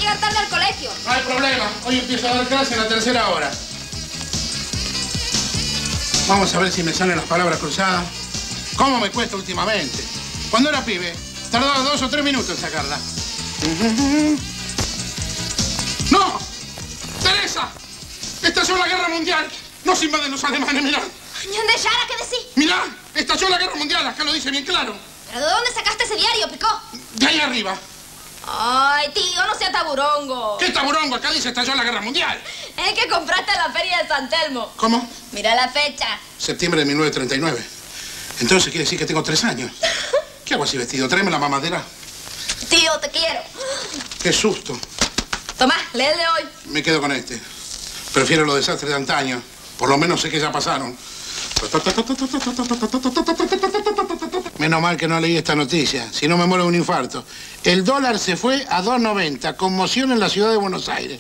llegar tarde al colegio. No hay problema. Hoy empiezo a dar clase en la tercera hora. Vamos a ver si me salen las palabras cruzadas. ¿Cómo me cuesta últimamente? Cuando era pibe, tardaba 2 o 3 minutos en sacarla. ¡No! ¡Teresa! Estalló la guerra mundial. Nos invaden los alemanes, mirá. ¿Dónde Yara? ¿Qué decís? Mirá, estalló la guerra mundial. Acá lo dice bien claro. ¿Pero de dónde sacaste ese diario, Picó? De ahí arriba. Ay, tío, no sea taburongo. ¿Qué taburongo? Acá dice estalló la guerra mundial. Es que compraste en la feria de San Telmo. ¿Cómo? Mira la fecha. Septiembre de 1939. Entonces quiere decir que tengo 3 años. ¿Qué hago así vestido? Tráeme la mamadera. Tío, te quiero. Qué susto. Tomá, lee el de hoy. Me quedo con este. Prefiero los desastres de antaño. Por lo menos sé que ya pasaron. Menos mal que no leí esta noticia. Si no me muero de un infarto. El dólar se fue a 2.90. Conmoción en la ciudad de Buenos Aires.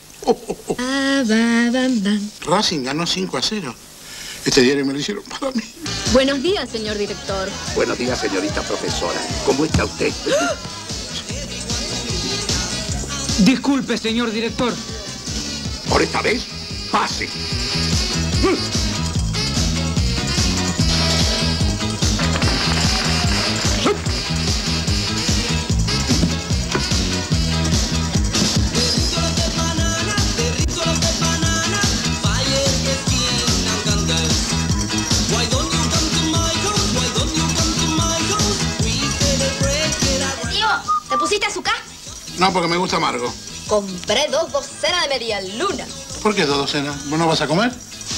Racing ganó 5-0. Este diario me lo hicieron para mí. Buenos días, señor director. Buenos días, señorita profesora. ¿Cómo está usted? Disculpe, señor director. Por esta vez, pase. ¿Te pusiste azúcar? No, porque me gusta amargo. Compré 2 docenas de media luna. ¿Por qué 2 docenas? ¿Vos no vas a comer?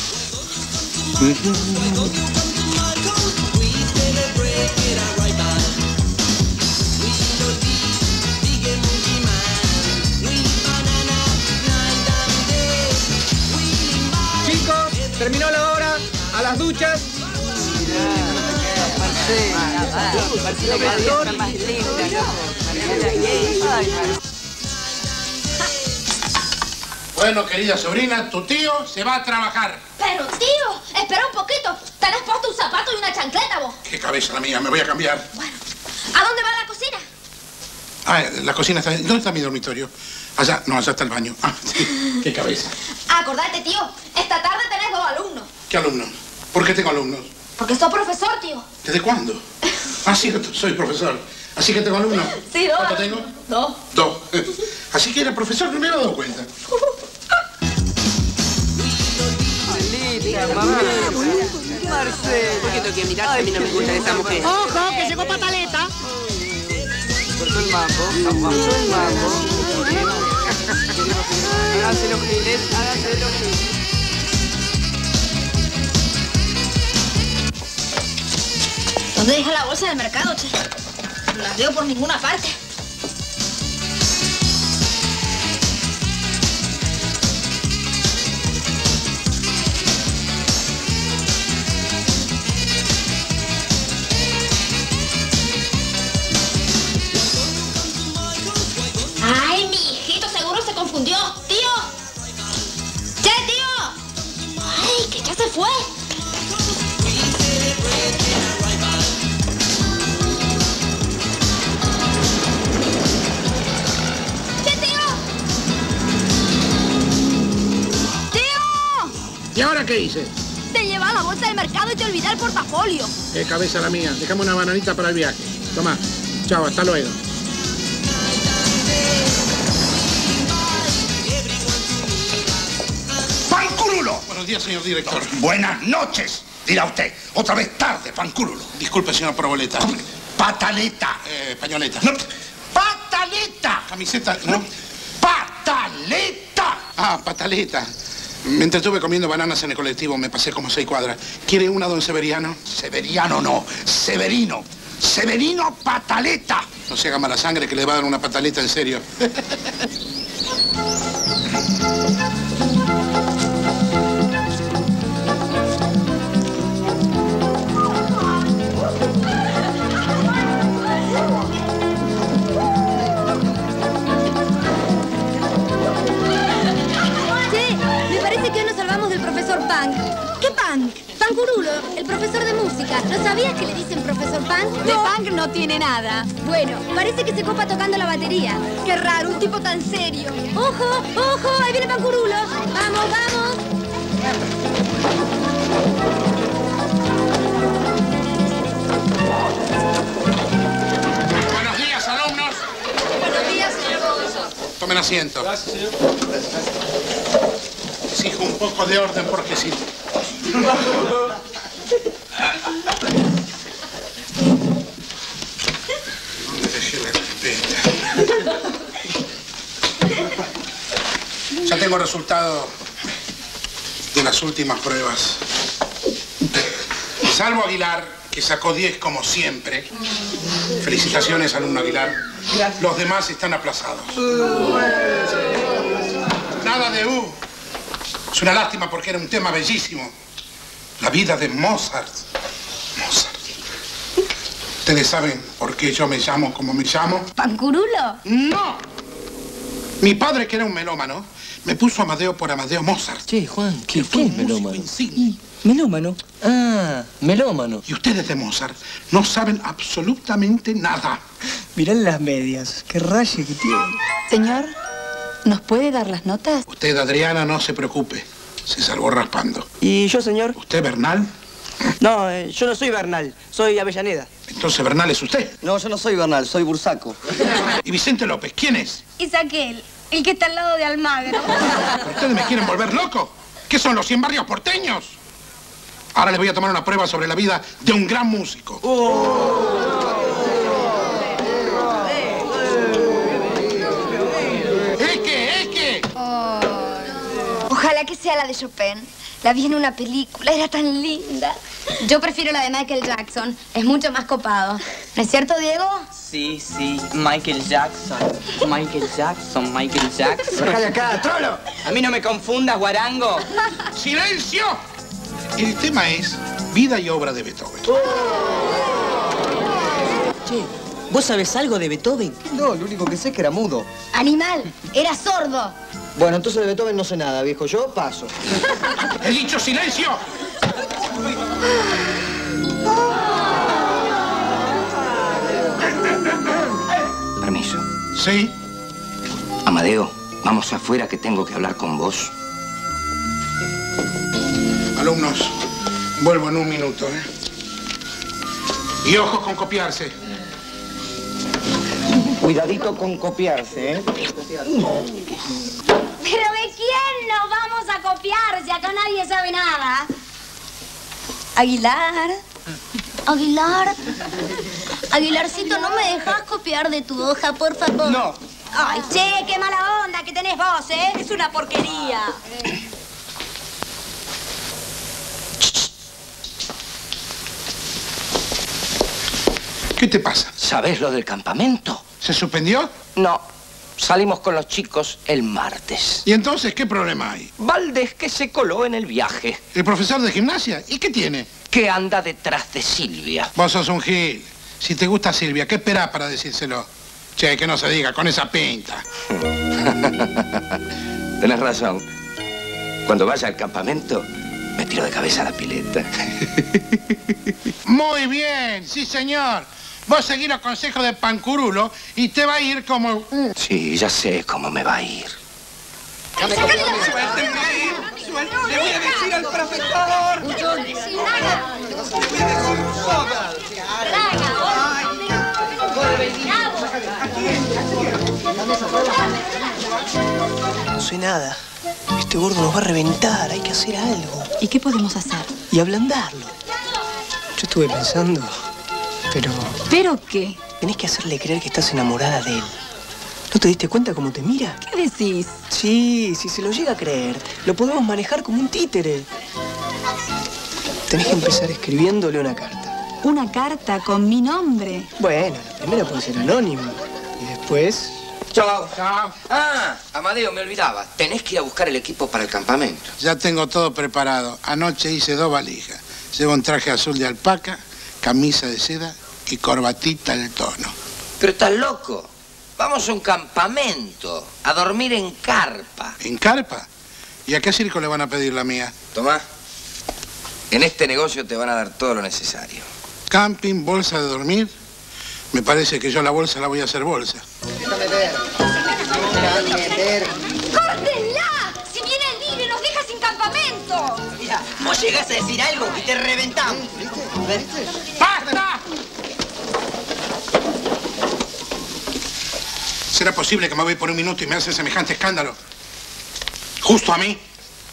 Chicos, terminó la hora. A las duchas. Bueno, querida sobrina, tu tío se va a trabajar. Pero, tío, espera un poquito. Tenés puesto un zapato y una chancleta, vos. Qué cabeza la mía, me voy a cambiar. Bueno, ¿a dónde va la cocina? Ah, la cocina está... ¿Dónde está mi dormitorio? Allá, no, allá está el baño. Ah, sí, qué cabeza. Acordate, tío, esta tarde tenés 2 alumnos. ¿Qué alumnos? ¿Por qué tengo alumnos? Porque sos profesor, tío. ¿Desde cuándo? Ah, sí, soy profesor. Así que tengo alumnos. Sí, 2. ¿Cuánto tengo? 2. 2. Así que era profesor, no me había dado cuenta. Mamá. Marcelo. ¿Por qué tengo que mirar? A mí no me gusta esa mujer. ¡Ojo, que llegó Pataleta! Cortó el mambo. Cortó el mambo. Háganse los giles. Háganse los giles. ¿Dónde deja la bolsa del mercado, che? No las veo por ninguna parte. Ay, mi hijito seguro se confundió. ¡Tío! ¡Che, tío! ¡Ay, que ya se fue! ¿Y ahora qué hice? Te lleva la bolsa del mercado y te olvidé el portafolio. Qué cabeza la mía. Dejame una bananita para el viaje. Toma. Chao, hasta luego. ¡Fancurulo! Buenos días, señor director. Buenas noches, dirá usted. Otra vez tarde, fancurulo. Disculpe, señor Proboleta. Pataleta. Pañoleta. No, ¡pataleta! Camiseta, ¿no? ¡Pataleta! Ah, pataleta. Me entretuve comiendo bananas en el colectivo, me pasé como 6 cuadras. ¿Quiere una, don Severiano? Severiano no, Severino. Severino Pataleta. No se haga mala sangre que le va a dar una pataleta en serio. Che, me parece que hoy nos salvamos del profesor Punk. ¿Qué Punk? Pancurulo, el profesor de música. ¿No sabías que le dicen profesor Punk? De punk no tiene nada. Bueno, parece que se copa tocando la batería. Qué raro, un tipo tan serio. ¡Ojo, ojo! ¡Ahí viene Pancurulo! ¡Vamos, vamos! Buenos días, alumnos. Buenos días, señor profesor. Tomen asiento. Gracias, señor. Exijo un poco de orden porque sí. ¿Dónde dejé la carpeta? Ya tengo resultado de las últimas pruebas. Salvo Aguilar, que sacó 10 como siempre. Felicitaciones, alumno Aguilar. Los demás están aplazados. Nada de U. Es una lástima porque era un tema bellísimo. La vida de Mozart. Mozart. ¿Ustedes saben por qué yo me llamo como me llamo? ¿Pancurulo? ¡No! Mi padre, que era un melómano, me puso Amadeo por Amadeo Mozart. Che, Juan, ¿qué fue un es melómano? músico insigne. ¿Melómano? Ah, melómano. Y ustedes de Mozart no saben absolutamente nada. Mirá las medias, qué raye que tiene. Señor, ¿nos puede dar las notas? Usted, Adriana, no se preocupe. Se salvó raspando. ¿Y yo, señor? ¿Usted, Bernal? No, yo no soy Bernal, soy Avellaneda. Entonces, Bernal es usted. No, yo no soy Bernal, soy Bursaco. ¿Y Vicente López, quién es? Es aquel, el que está al lado de Almagro. ¿Pero ustedes me quieren volver loco? ¿Qué son los 100 barrios porteños? Ahora les voy a tomar una prueba sobre la vida de un gran músico. ¿Es qué? Ojalá que sea la de Chopin. La vi en una película, era tan linda. Yo prefiero la de Michael Jackson. Es mucho más copado. ¿No es cierto, Diego? Sí, sí. Michael Jackson. Michael Jackson, Michael Jackson. ¡Bájale acá, trolo! A mí no me confundas, guarango. ¡Silencio! El tema es vida y obra de Beethoven. Che, ¿vos sabés algo de Beethoven? No, lo único que sé es que era mudo. Animal, era sordo. Bueno, entonces de Beethoven no sé nada, viejo. Yo paso. ¡He dicho silencio! Permiso. Sí. Amadeo, vamos afuera que tengo que hablar con vos. Alumnos, vuelvo en un minuto, ¿eh? Y ojo con copiarse. Cuidadito con copiarse, ¿eh? ¿Pero de quién nos vamos a copiar si acá nadie sabe nada? Aguilar. Aguilar. Aguilarcito, ¿no me dejas copiar de tu hoja, por favor? No. Ay, che, qué mala onda que tenés vos, ¿eh? Es una porquería. ¿Qué te pasa? ¿Sabés lo del campamento? ¿Se suspendió? No. Salimos con los chicos el martes. ¿Y entonces qué problema hay? Valdés que se coló en el viaje. ¿El profesor de gimnasia? ¿Y qué tiene? Que anda detrás de Silvia. Vos sos un gil. Si te gusta Silvia, ¿qué esperás para decírselo? Che, que no se diga, con esa pinta. Tenés razón. Cuando vaya al campamento, me tiro de cabeza a la pileta. Muy bien, sí, señor. Vos seguís los consejos de Pancurulo y te va a ir como... Sí, ya sé cómo me va a ir. ¡Suéltenme! ¡Le voy a decir al profesor! No sé nada. Este gordo nos va a reventar, hay que hacer algo. ¿Y qué podemos hacer? Y ablandarlo. Yo estuve pensando, pero... ¿Pero qué? Tenés que hacerle creer que estás enamorada de él. ¿No te diste cuenta cómo te mira? ¿Qué decís? Sí, si se lo llega a creer, lo podemos manejar como un títere. Tenés que empezar escribiéndole una carta. Una carta con mi nombre. Bueno, la primera puede ser anónima. Y después... Chao. Chao. Ah, Amadeo, me olvidaba. Tenés que ir a buscar el equipo para el campamento. Ya tengo todo preparado. Anoche hice 2 valijas. Llevo un traje azul de alpaca, camisa de seda y corbatita al tono. Pero estás loco. Vamos a un campamento, a dormir en carpa. ¿En carpa? ¿Y a qué circo le van a pedir la mía? Tomá. En este negocio te van a dar todo lo necesario. Camping, bolsa de dormir. Me parece que yo la bolsa la voy a hacer bolsa. Déjame ver. Déjame ver. ¡Córtenla! Si viene el libre nos deja sin campamento. Mira, vos llegás a decir algo y te reventamos. ¿Viste? ¡Basta! ¿Será posible que me voy por un minuto y me hace semejante escándalo? ¿Justo a mí?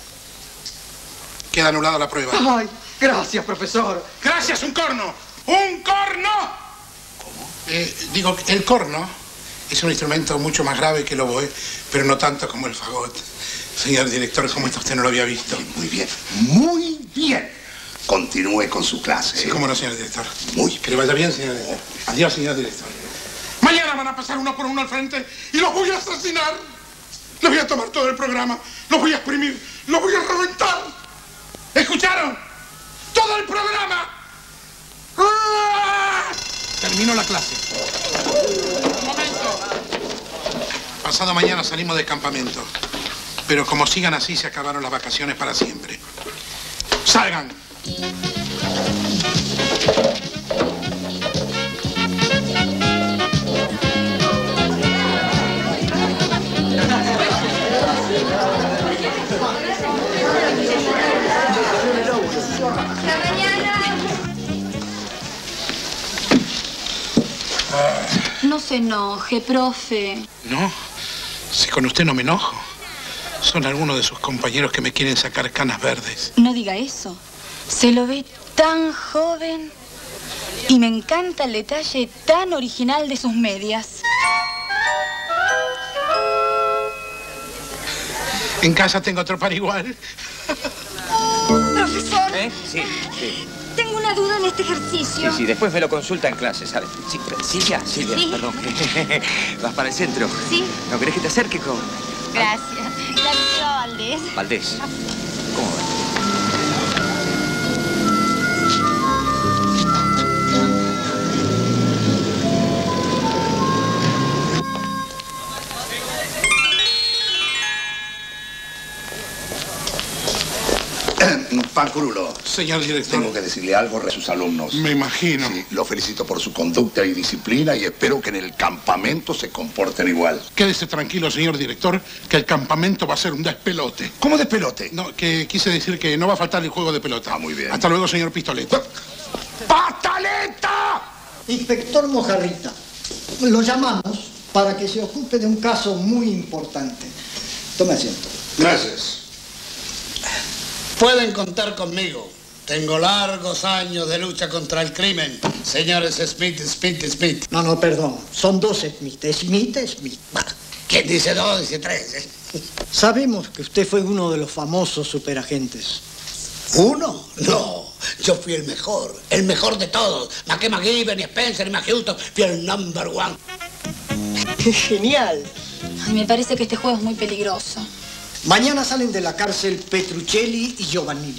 Queda anulada la prueba. Ay, gracias, profesor. ¡Gracias, un corno! ¡Un corno! ¿Cómo? Digo, el corno es un instrumento mucho más grave que el oboe, pero no tanto como el fagot. Señor director, ¿cómo está usted? No lo había visto. Muy bien, muy bien. Continúe con su clase. Sí, cómo no, señor director. Muy bien. Que le vaya bien, señor director. Adiós, señor director. Mañana van a pasar uno por uno al frente y los voy a asesinar. Les voy a tomar todo el programa, los voy a exprimir, los voy a reventar. ¿Escucharon? ¡Todo el programa! ¡Ah! Termino la clase. Un momento. Pasado mañana salimos de campamento. Pero como sigan así, se acabaron las vacaciones para siempre. ¡Salgan! Hasta mañana. No se enoje, profe. No, si con usted no me enojo. Son algunos de sus compañeros que me quieren sacar canas verdes. No diga eso. Se lo ve tan joven. Y me encanta el detalle tan original de sus medias. En casa tengo otro par igual. Profesor, Sí. tengo una duda en este ejercicio. Sí, después me lo consulta en clase, ¿sabes? Sí, Silvia, Sí. perdón. ¿Vas para el centro? Sí. ¿No querés que te acerque con Gracias. La doctora Valdés. Valdés? ¿Cómo va? Pancurulo, Señor director. tengo que decirle algo a sus alumnos. Me imagino. Sí, lo felicito por su conducta y disciplina y espero que en el campamento se comporten igual. Quédese tranquilo, señor director, que el campamento va a ser un despelote. ¿Cómo despelote? No, que quise decir que no va a faltar el juego de pelota. Ah, muy bien. Hasta luego, señor Pistoleta. ¡Pataleta! Inspector Mojarrita, lo llamamos para que se ocupe de un caso muy importante. Tome asiento. Gracias. Pueden contar conmigo. Tengo largos años de lucha contra el crimen. Señores Smith. No, perdón. Son dos Smith. Smith. ¿Quién dice dos? Dice tres. Sabemos que usted fue uno de los famosos superagentes. ¿Uno? No. Yo fui el mejor de todos. Más que McGibbon, ni Spencer, ni Houston. Fui el number one. ¡Qué genial! Ay, me parece que este juego es muy peligroso. Mañana salen de la cárcel Petruccelli y Giovannini.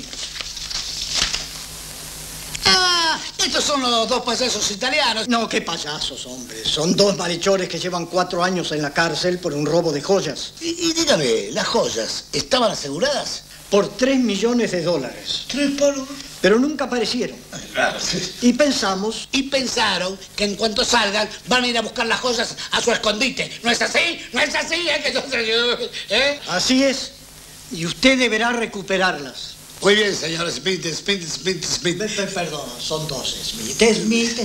Ah, estos son los dos payasos italianos. No, qué payasos, hombre. Son dos malhechores que llevan 4 años en la cárcel por un robo de joyas. Y dígame, ¿las joyas estaban aseguradas? Por $3 millones. ¿Tres palos? Pero nunca aparecieron. Claro. Y pensamos... Y pensaron que en cuanto salgan van a ir a buscar las joyas a su escondite. ¿No es así? ¿No es así? ¿Eh? Así es. Y usted deberá recuperarlas. Muy bien, señor Smith. Perdón, son dos Smith.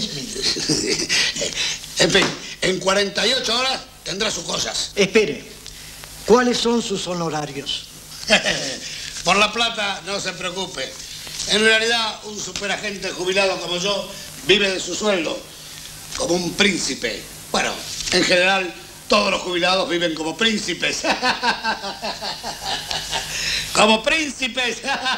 En fin, en 48 horas tendrá sus cosas. Espere, ¿cuáles son sus honorarios? Por la plata, no se preocupe. En realidad, un superagente jubilado como yo vive de su sueldo, como un príncipe. Bueno, en general, todos los jubilados viven como príncipes. ¡Como príncipes!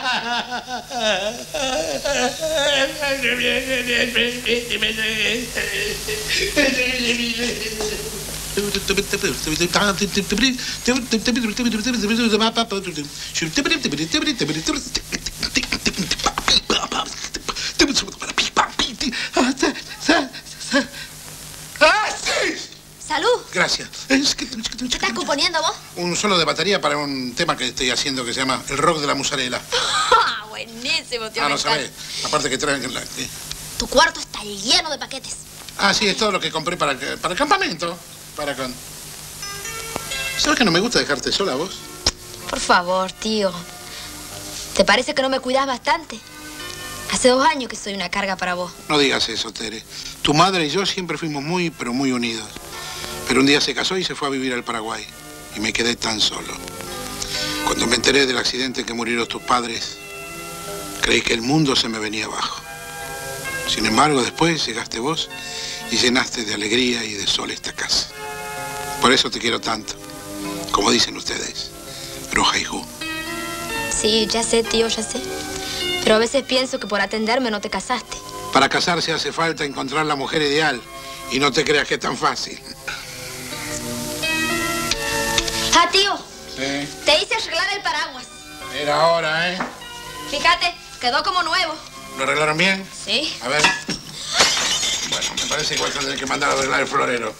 ¡Salud! Gracias. ¿Qué estás componiendo vos? Un solo de batería para un tema que estoy haciendo que se llama El rock de la musarela. Ah, buenísimo, tío. Ah, no sabés. Aparte que traen la... ¿qué? Tu cuarto está lleno de paquetes. Ah, sí, es todo lo que compré para el campamento. ¿Sabes que no me gusta dejarte sola, vos? Por favor, tío. ¿Te parece que no me cuidas bastante? Hace 2 años que soy una carga para vos. No digas eso, Tere. Tu madre y yo siempre fuimos muy, pero muy unidos. Pero un día se casó y se fue a vivir al Paraguay. Y me quedé tan solo. Cuando me enteré del accidente en que murieron tus padres, creí que el mundo se me venía abajo. Sin embargo, después llegaste vos y llenaste de alegría y de sol esta casa. Por eso te quiero tanto. Como dicen ustedes, Rojaiju. Sí, ya sé, tío, ya sé. Pero a veces pienso que por atenderme no te casaste. Para casarse hace falta encontrar la mujer ideal. Y no te creas que es tan fácil. Ah, tío. Sí. Te hice arreglar el paraguas. Era hora, ¿eh? Fíjate, quedó como nuevo. ¿Lo arreglaron bien? Sí. A ver. Bueno, me parece igual que tendré que mandar a arreglar el florero.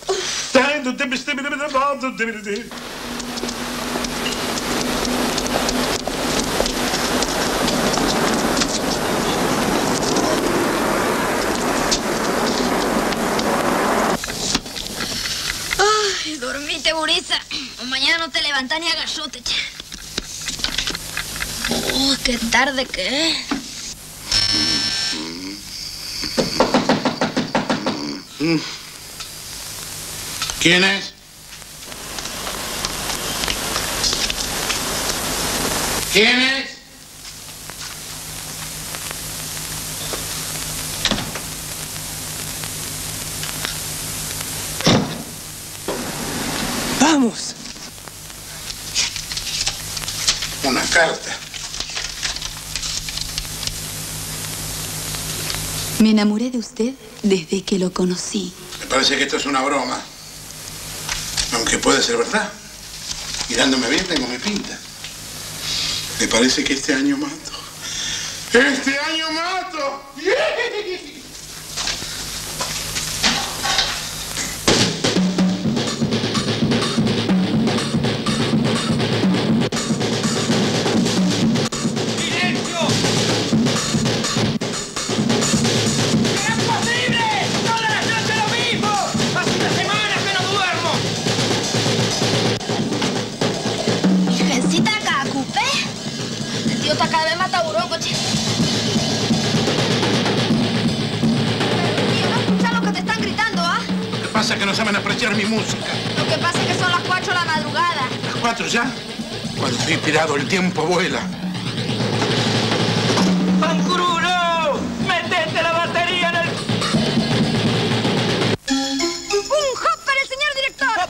Ay, dormite, gurisa. Mañana no te levantás ni a gallote, che. Oh, qué tarde que es. ¿Quién es? ¿Quién es? ¡Vamos! Una carta. Me enamoré de usted desde que lo conocí. Me parece que esto es una broma. Aunque puede ser verdad. Mirándome bien tengo mi pinta. Me parece que este año mato. ¡Este año mato! Cada vez mata burón, coche. Tío, no escuchas lo que te están gritando, ¿ah? Lo que pasa es que no saben apreciar mi música. Lo que pasa es que son las 4 de la madrugada. ¿Las 4 ya? Cuando estoy inspirado, el tiempo vuela. ¡Pancururo! ¡Metete la batería en el... ¡Un hop para el señor director!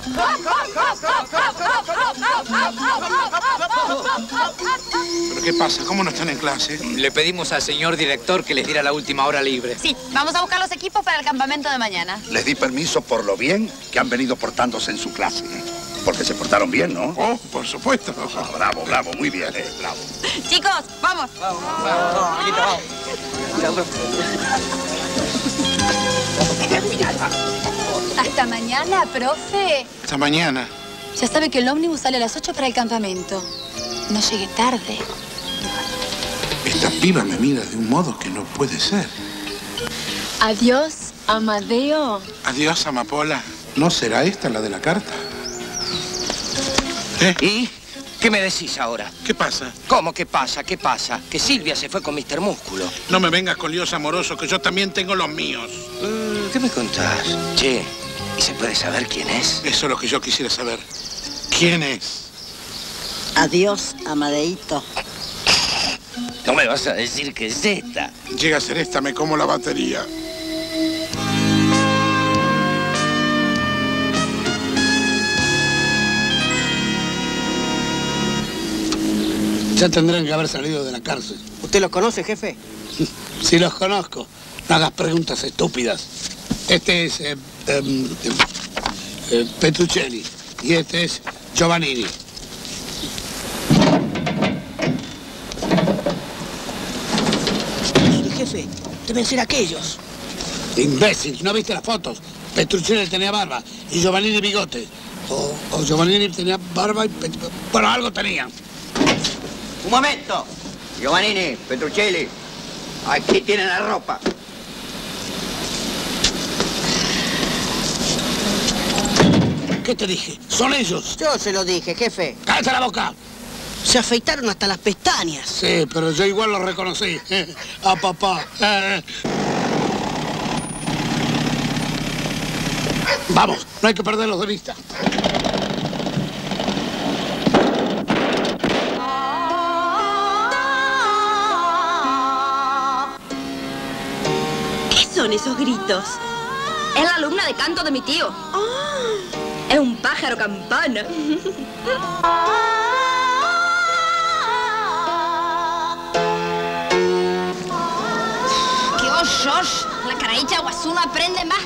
¿Pero qué pasa? ¿Cómo no están en clase? Le pedimos al señor director que les diera la última hora libre. Sí, vamos a buscar los equipos para el campamento de mañana. Les di permiso por lo bien que han venido portándose en su clase. Porque se portaron bien, ¿no? Oh, por supuesto. Ah, bravo, bravo, muy bien, bravo. Chicos, vamos. Hasta mañana, profe. Hasta mañana. Ya sabe que el ómnibus sale a las 8 para el campamento. No llegue tarde. Esta piba me mira de un modo que no puede ser. Adiós, Amadeo. Adiós, Amapola. ¿No será esta la de la carta? ¿Y qué me decís ahora? ¿Qué pasa? ¿Cómo qué pasa? ¿Qué pasa? Que Silvia se fue con Mr. Músculo. No me vengas con líos amorosos, que yo también tengo los míos. ¿Qué me contás? Che, ¿y se puede saber quién es? Eso es lo que yo quisiera saber. ¿Quién es? Adiós, Amadeito. No me vas a decir que es esta. Llega a ser esta, me como la batería. Ya tendrán que haber salido de la cárcel. ¿Usted los conoce, jefe? Sí, los conozco. No hagas preguntas estúpidas. Este es Petruccelli y este es Giovannini. Jefe, deben ser aquellos. Imbécil, ¿no viste las fotos? Petruccelli tenía barba y Giovannini bigote. O Giovannini tenía barba y... Bueno, algo tenía. Un momento. Giovannini, Petruccelli, aquí tienen la ropa. ¿Qué te dije? Son ellos. Yo se lo dije, jefe. ¡Cállate la boca! Se afeitaron hasta las pestañas. Sí, pero yo igual lo reconocí. A papá. Vamos, no hay que perderlos de vista. ¿Qué son esos gritos? Es la alumna de canto de mi tío. Es un pájaro campana. ¡Qué osos! La caraicha guazú no aprende más.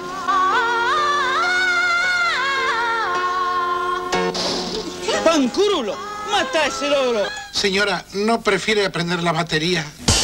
¡Pancurulo! ¡Mata a ese logro! Señora, ¿no prefiere aprender la batería?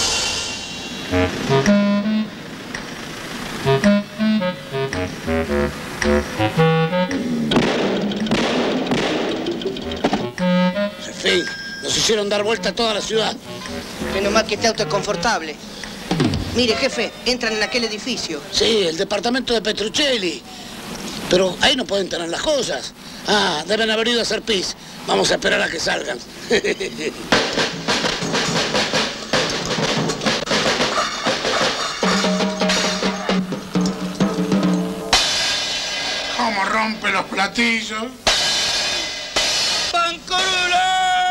Jefe, nos hicieron dar vuelta a toda la ciudad. Menos mal que este auto es confortable. Mire, jefe, entran en aquel edificio. Sí, el departamento de Petruccelli. Pero ahí no pueden tener las cosas. Ah, deben haber ido a hacer pis. Vamos a esperar a que salgan. ¿Cómo rompe los platillos? ¡Pancurulo!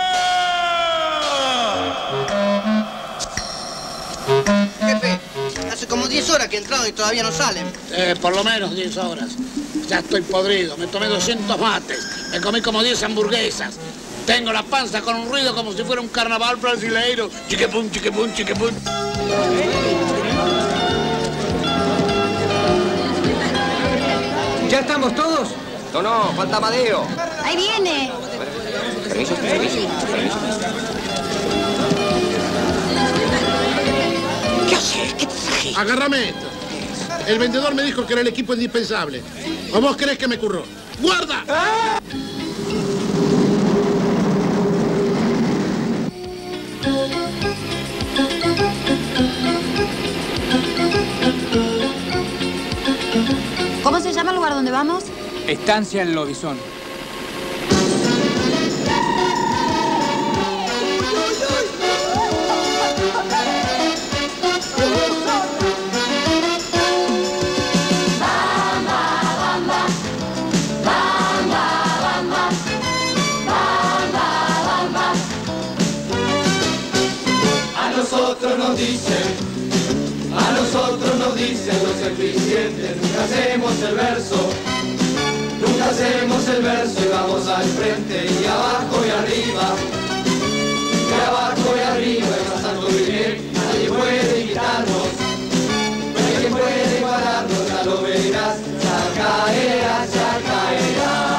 Jefe, hace como 10 horas que entraron y todavía no salen. Por lo menos 10 horas. Ya estoy podrido. Me tomé 200 mates. Me comí como 10 hamburguesas. Tengo la panza con un ruido como si fuera un carnaval brasileiro. Chiquipum, chiquipum, chiquipum. ¿Ya estamos todos? No, falta Amadeo. Ahí viene. Permiso. ¿Qué haces? ¿Qué te traje? Agárrame esto. El vendedor me dijo que era el equipo indispensable. ¿O vos crees que me curró? ¡Guarda! ¿Cómo se llama el lugar donde vamos? Estancia El Lobizón. A nosotros nos dicen los eficientes, nunca hacemos el verso y vamos al frente y abajo y arriba, y más alto y bien, nadie puede quitarnos, nadie puede pararnos, ya lo verás, ya caerás, ya caerás.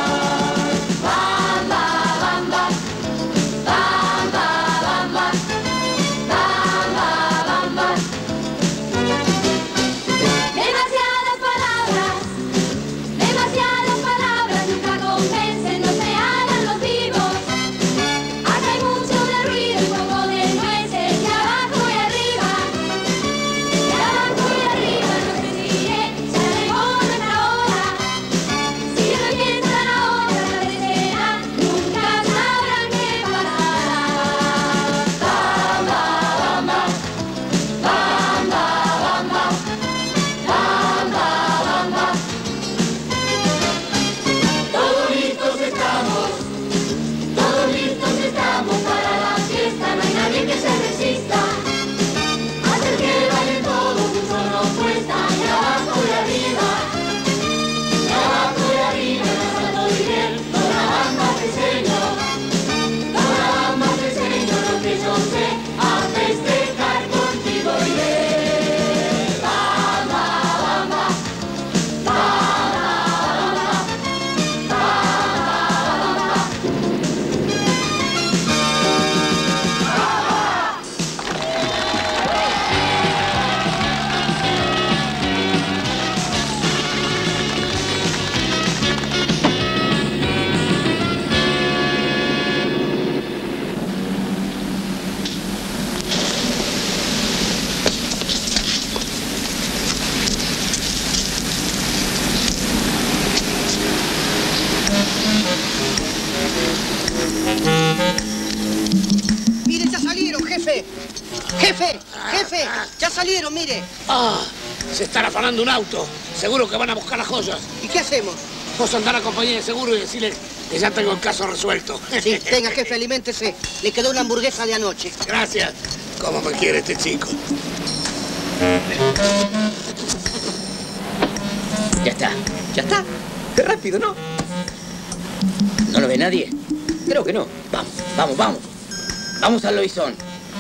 Jefe, jefe, ya salieron, mire. Ah, se están afanando un auto. Seguro que van a buscar las joyas. ¿Y qué hacemos? Vos andar a la compañía de seguro y decirle que ya tengo el caso resuelto. Sí, venga, jefe, aliméntese. Le quedó una hamburguesa de anoche. Gracias. ¿Cómo me quiere este chico? Ya está, ya está. Qué rápido, ¿no? ¿No lo ve nadie? Creo que no. Vamos, vamos, vamos. Vamos al Loizón.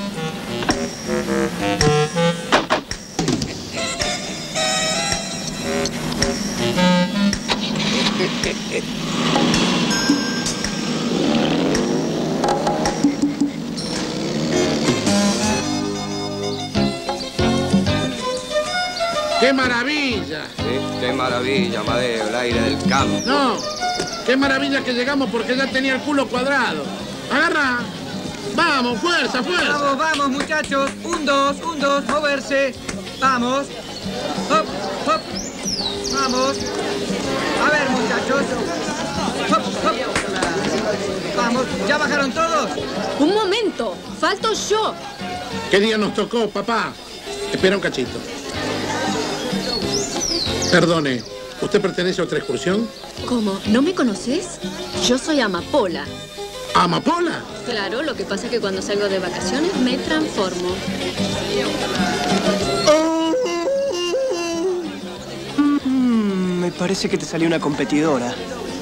¡Qué maravilla! Sí, qué maravilla, Amadeo, el aire del campo. No, qué maravilla que llegamos porque ya tenía el culo cuadrado. ¡Agarra! ¡Vamos, fuerza, fuerza! Vamos, vamos, muchachos. 1, 2, 1, 2, moverse. Vamos. Hop, hop. Vamos. A ver, muchachos. Hop, hop. Vamos, ¿ya bajaron todos? Un momento, falto yo. ¿Qué día nos tocó, papá? Espera un cachito. Perdone, ¿usted pertenece a otra excursión? ¿Cómo? ¿No me conoces? Yo soy Amapola. ¿Amapola? Claro, lo que pasa es que cuando salgo de vacaciones me transformo. Me parece que te salió una competidora.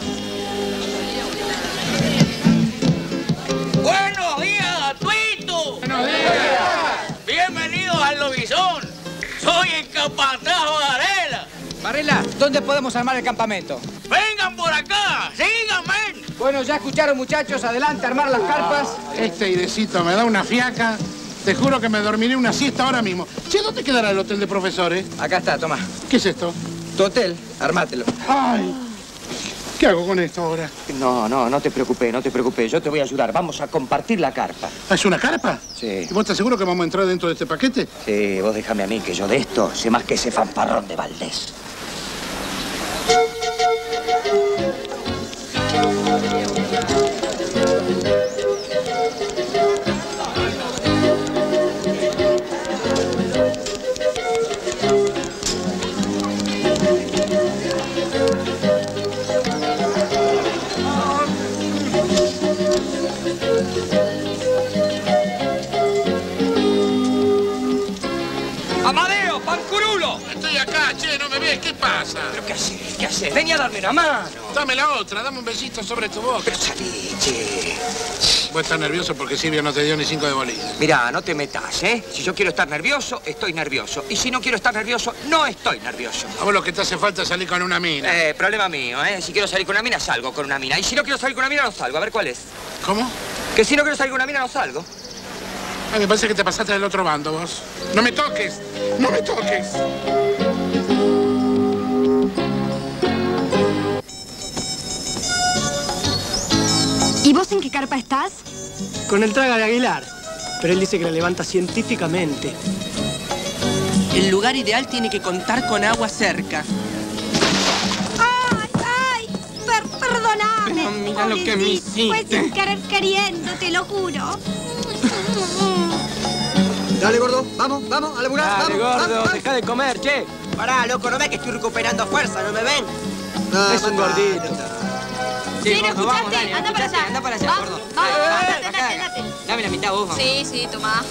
¡Buenos días, Tuito! ¡Buenos días! ¡Bienvenidos al Lobizón! ¡Soy el capataz Varela! Varela, ¿dónde podemos armar el campamento? ¡Vengan por acá! ¡Síganme! Bueno, ya escucharon, muchachos. Adelante, armar las carpas. Este airecito me da una fiaca. Te juro que me dormiré una siesta ahora mismo. Che, ¿dónde quedará el hotel de profesores? Acá está, toma. ¿Qué es esto? Tu hotel, armátelo. ¡Ay! ¿Qué hago con esto ahora? No te preocupes, no te preocupes. Yo te voy a ayudar. Vamos a compartir la carpa. ¿Es una carpa? Sí. ¿Y vos estás seguro que vamos a entrar dentro de este paquete? Sí, vos déjame a mí, que yo de esto sé más que ese fanfarrón de Valdés. ¡Amadeo, pancurulo! Estoy acá, che, no me ves, ¿qué pasa? ¿Pero qué haces? ¿Qué haces? Venía a darme una mano. Dame la otra, dame un besito sobre tu boca. Pero salí, che. Vos estás nervioso porque Silvio no te dio ni 5 de bolilla. Mirá, no te metas, ¿eh? Si yo quiero estar nervioso, estoy nervioso. Y si no quiero estar nervioso, no estoy nervioso. A vos lo que te hace falta es salir con una mina. Problema mío, ¿eh? Si quiero salir con una mina, salgo con una mina. Y si no quiero salir con una mina, no salgo. A ver, ¿cuál es? ¿Cómo? Que si no quiero salir con una mina, no salgo. Ay, me parece que te pasaste del otro bando, vos. ¡No me toques! ¡No me toques! ¿Y vos en qué carpa estás? Con el traga de Aguilar. Pero él dice que la levanta científicamente. El lugar ideal tiene que contar con agua cerca. ¡Ay! Perdóname. Pero mira lo que me hiciste. Fue sin querer queriendo, te lo juro. Dale, gordo. Vamos, vamos, a laburar. Dale, vamos, gordo, vamos. deja de comer, che. Pará, loco, no ves que estoy recuperando fuerza, ¿no me ven? Es un gordito. Sí, ¿lo gordo, vamos, escuchaste? dale, Anda para allá. anda para allá, Vamos, gordo. vamos, Acá, andate. acá. Dame la mitad vos, vamos. Sí, tomá.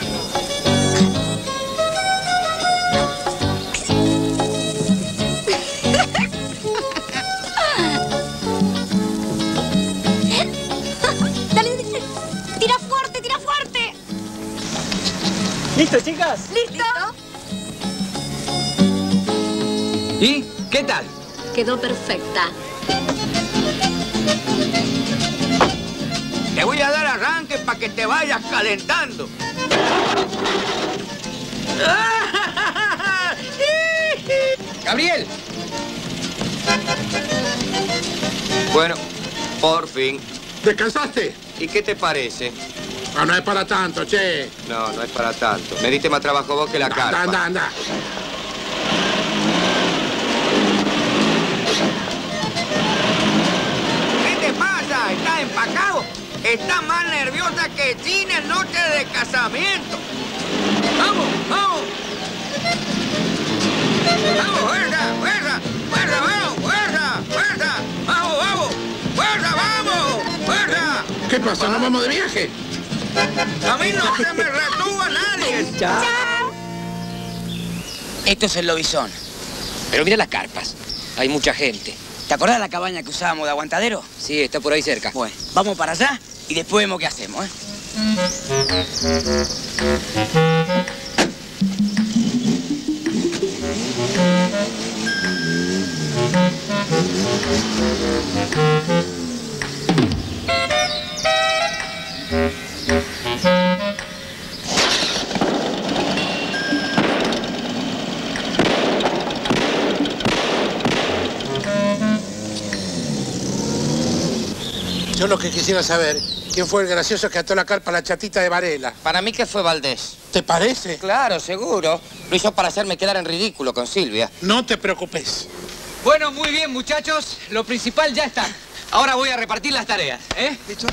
Dale, tira fuerte, tira fuerte. ¿Listo, chicas? ¿Listo? ¿Y qué tal? Quedó perfecta. Te voy a dar arranque para que te vayas calentando. Gabriel. Bueno, por fin. ¿Descansaste? ¿Y qué te parece? No es para tanto, che. No, no es para tanto. Me diste más trabajo vos que la carpa. Anda. ¿Qué te pasa? ¿Estás empacado? Estás más nerviosa que China en noche de casamiento. ¡Vamos, vamos! ¡Vamos, fuerza, fuerza! ¡Fuerza, vamos! ¡Fuerza, fuerza! ¡Vamos, vamos! ¡Fuerza, vamos! ¡Fuerza! ¿Qué pasa? ¿No vamos de viaje? ¡A mí no se me retúa nadie! Chao. Esto es el lobizón. Pero mira las carpas. Hay mucha gente. ¿Te acordás de la cabaña que usábamos de aguantadero? Sí, está por ahí cerca. Bueno, vamos para allá y después vemos qué hacemos, ¿eh? Yo lo que quisiera saber, ¿quién fue el gracioso que ató la carpa a la chatita de Varela? Para mí que fue Valdés. ¿Te parece? Claro, seguro. Lo hizo para hacerme quedar en ridículo con Silvia. No te preocupes. Bueno, muy bien, muchachos. Lo principal ya está. Ahora voy a repartir las tareas, ¿eh? ¿Listo?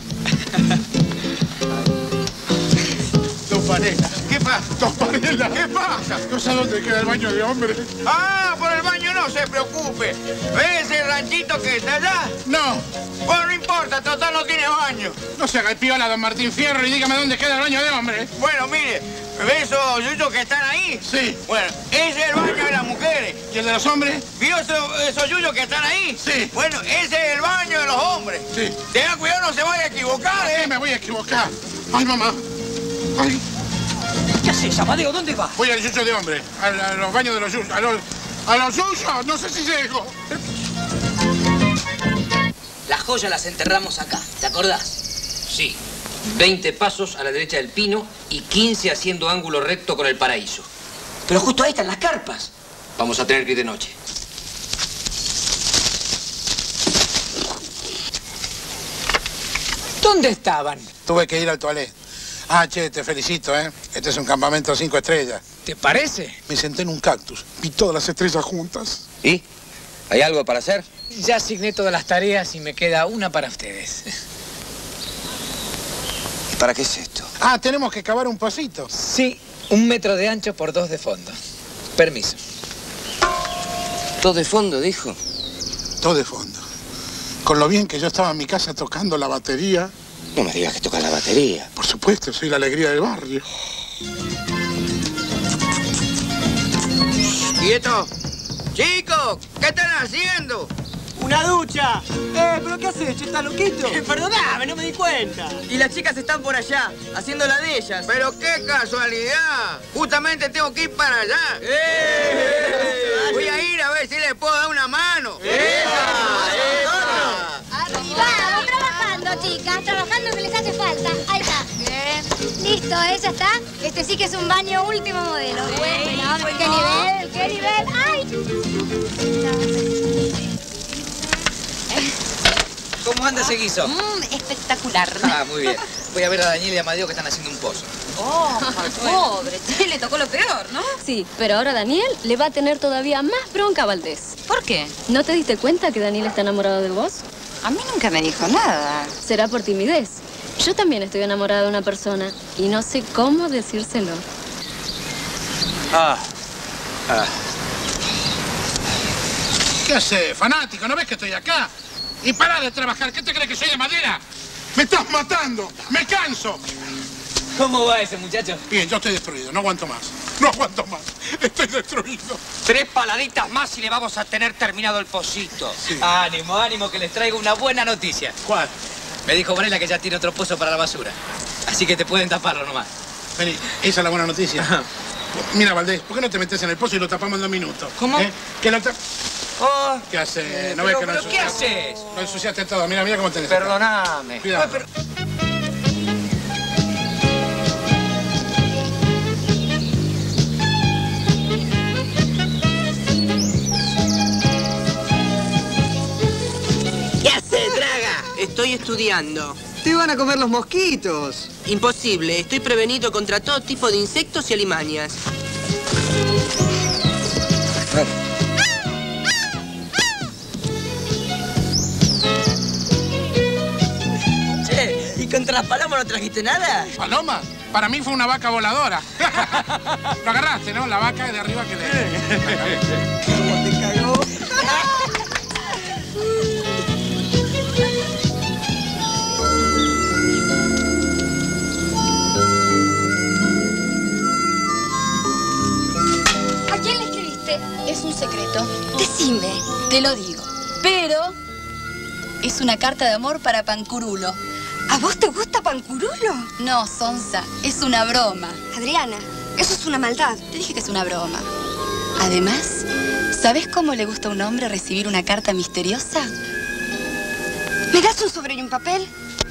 Don Varela. ¿Qué pasa? Don Varela. ¿Qué pasa? No sé dónde queda el baño de hombre. Ah, por el baño no se preocupe. ¿Ves el ranchito que está allá? No. Bueno, no importa, total no tiene baño. No se haga el piola, don Martín Fierro, y dígame dónde queda el baño de hombre. Bueno, mire, ¿ves esos yuyos que están ahí? Sí. Bueno, ese es el baño de las mujeres. ¿Y el de los hombres? ¿Vio esos yuyos que están ahí? Sí. Bueno, ese es el baño de los hombres. Sí. Tenga cuidado, no se vaya a equivocar, ¿Qué me voy a equivocar? Ay, mamá. Ay. ¿Qué haces, Amadeo? ¿Dónde vas? Voy al yuyo de hombre, a los baños de los yuyos. ¿A los yuyos? No sé si llego. Las joyas las enterramos acá, ¿te acordás? Sí. 20 pasos a la derecha del pino y 15 haciendo ángulo recto con el paraíso. Pero justo ahí están las carpas. Vamos a tener que ir de noche. ¿Dónde estaban? Tuve que ir al toilet. Ah, che, te felicito, ¿eh? Este es un campamento 5 estrellas. ¿Te parece? Me senté en un cactus. Vi todas las estrellas juntas. ¿Y? ¿Hay algo para hacer? Ya asigné todas las tareas y me queda una para ustedes. ¿Y para qué es esto? Ah, tenemos que cavar un pocito. Sí, 1 metro de ancho por 2 de fondo. Permiso. ¿Todo de fondo, dijo? Todo de fondo. Con lo bien que yo estaba en mi casa tocando la batería. No me digas que toca la batería. Por supuesto, soy la alegría del barrio. ¡Quieto! ¡Chicos! ¿Qué están haciendo? ¡Una ducha! ¿Pero qué has hecho? ¿Estás loquito? Perdóname, no me di cuenta. Y las chicas están por allá, haciendo la de ellas. ¡Pero qué casualidad! Justamente tengo que ir para allá. Voy a ir a ver si les puedo dar una mano. Vamos, trabajando, chicas, trabajando que les hace falta. Ahí está. Bien. Listo, ya está. Este sí que es un baño último modelo. Bueno, qué nivel, qué nivel. ¡Ay! ¿Cómo anda ese guiso? Espectacular. Ah, muy bien. Voy a ver a Daniel y a Amadeo que están haciendo un pozo. Oh, pobre. Le tocó lo peor, ¿no? Sí, pero ahora Daniel le va a tener todavía más bronca a Valdés. ¿Por qué? ¿No te diste cuenta que Daniel está enamorado de vos? A mí nunca me dijo nada. Será por timidez. Yo también estoy enamorada de una persona y no sé cómo decírselo. ¿Qué haces, fanático? ¿No ves que estoy acá? Y pará de trabajar. ¿Qué te crees que soy de madera? ¡Me estás matando! ¡Me canso! ¿Cómo va ese muchacho? Bien, yo estoy destruido. No aguanto más. No aguanto más. Estoy destruido. 3 paladitas más y le vamos a tener terminado el pocito. Sí. Ánimo, ánimo, que les traigo una buena noticia. ¿Cuál? Me dijo Varela que ya tiene otro pozo para la basura. Así que te pueden taparlo nomás. Vení, esa es la buena noticia. Mira, Valdés, ¿por qué no te metes en el pozo y lo tapamos en 2 minutos? ¿Cómo? Que lo Oh, ¿Qué haces? ¿No ves que lo ¿pero qué ensuciaste? haces? Lo ensuciaste todo. Mira, mira cómo tenés. Perdóname. Cuidado. Pero... ¿Qué haces, Draga? Estoy estudiando. Te van a comer los mosquitos. Imposible, estoy prevenido contra todo tipo de insectos y alimañas. ¿Contra las palomas no trajiste nada? ¿Paloma? Para mí fue una vaca voladora. Lo agarraste, ¿no? La vaca de arriba que le... ¿Cómo te cagó? ¿A quién le escribiste? Es un secreto. Decime. Te lo digo. Pero es una carta de amor para Pancurulo. ¿A vos te gusta Pancurulo? No, Sonsa, es una broma. Adriana, eso es una maldad. Te dije que es una broma. Además, ¿sabes cómo le gusta a un hombre recibir una carta misteriosa? ¿Me das un sobre y un papel?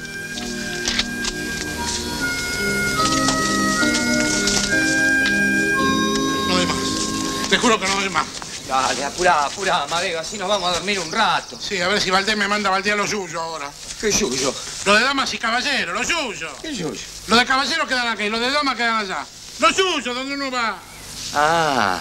No doy más. Te juro que no doy más. Dale, apurá, apurá, Amadeo, así nos vamos a dormir un rato. Sí, a ver si Valdés me manda a baldear lo suyo ahora. ¿Qué suyo? Lo de damas y caballeros, lo suyo. ¿Qué suyo? Los de caballeros quedan aquí, los de damas quedan allá. Lo suyo, donde uno va. Ah.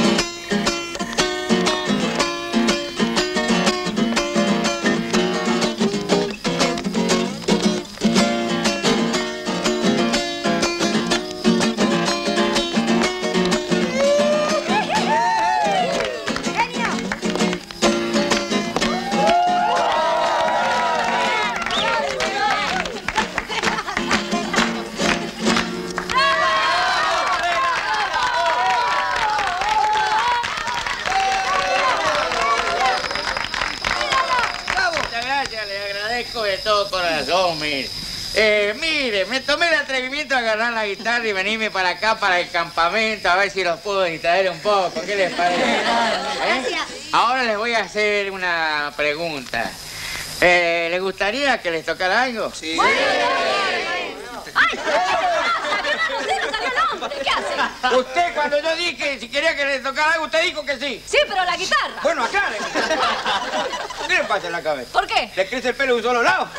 De todo corazón, mire. Mire, me tomé el atrevimiento de agarrar la guitarra y venirme para acá, para el campamento, a ver si los puedo distraer un poco. ¿Qué les parece? Gracias. Ahora les voy a hacer una pregunta. ¿Les gustaría que les tocara algo? Sí. ¡Ay! ¡Salió el hombre! ¿Qué hace? Usted, cuando yo dije si quería que les tocara algo, usted dijo que sí. Sí, pero la guitarra. Bueno, acá. ¿Qué le pasa en la cabeza? ¿Por qué? ¿Le crece el pelo de un solo lado?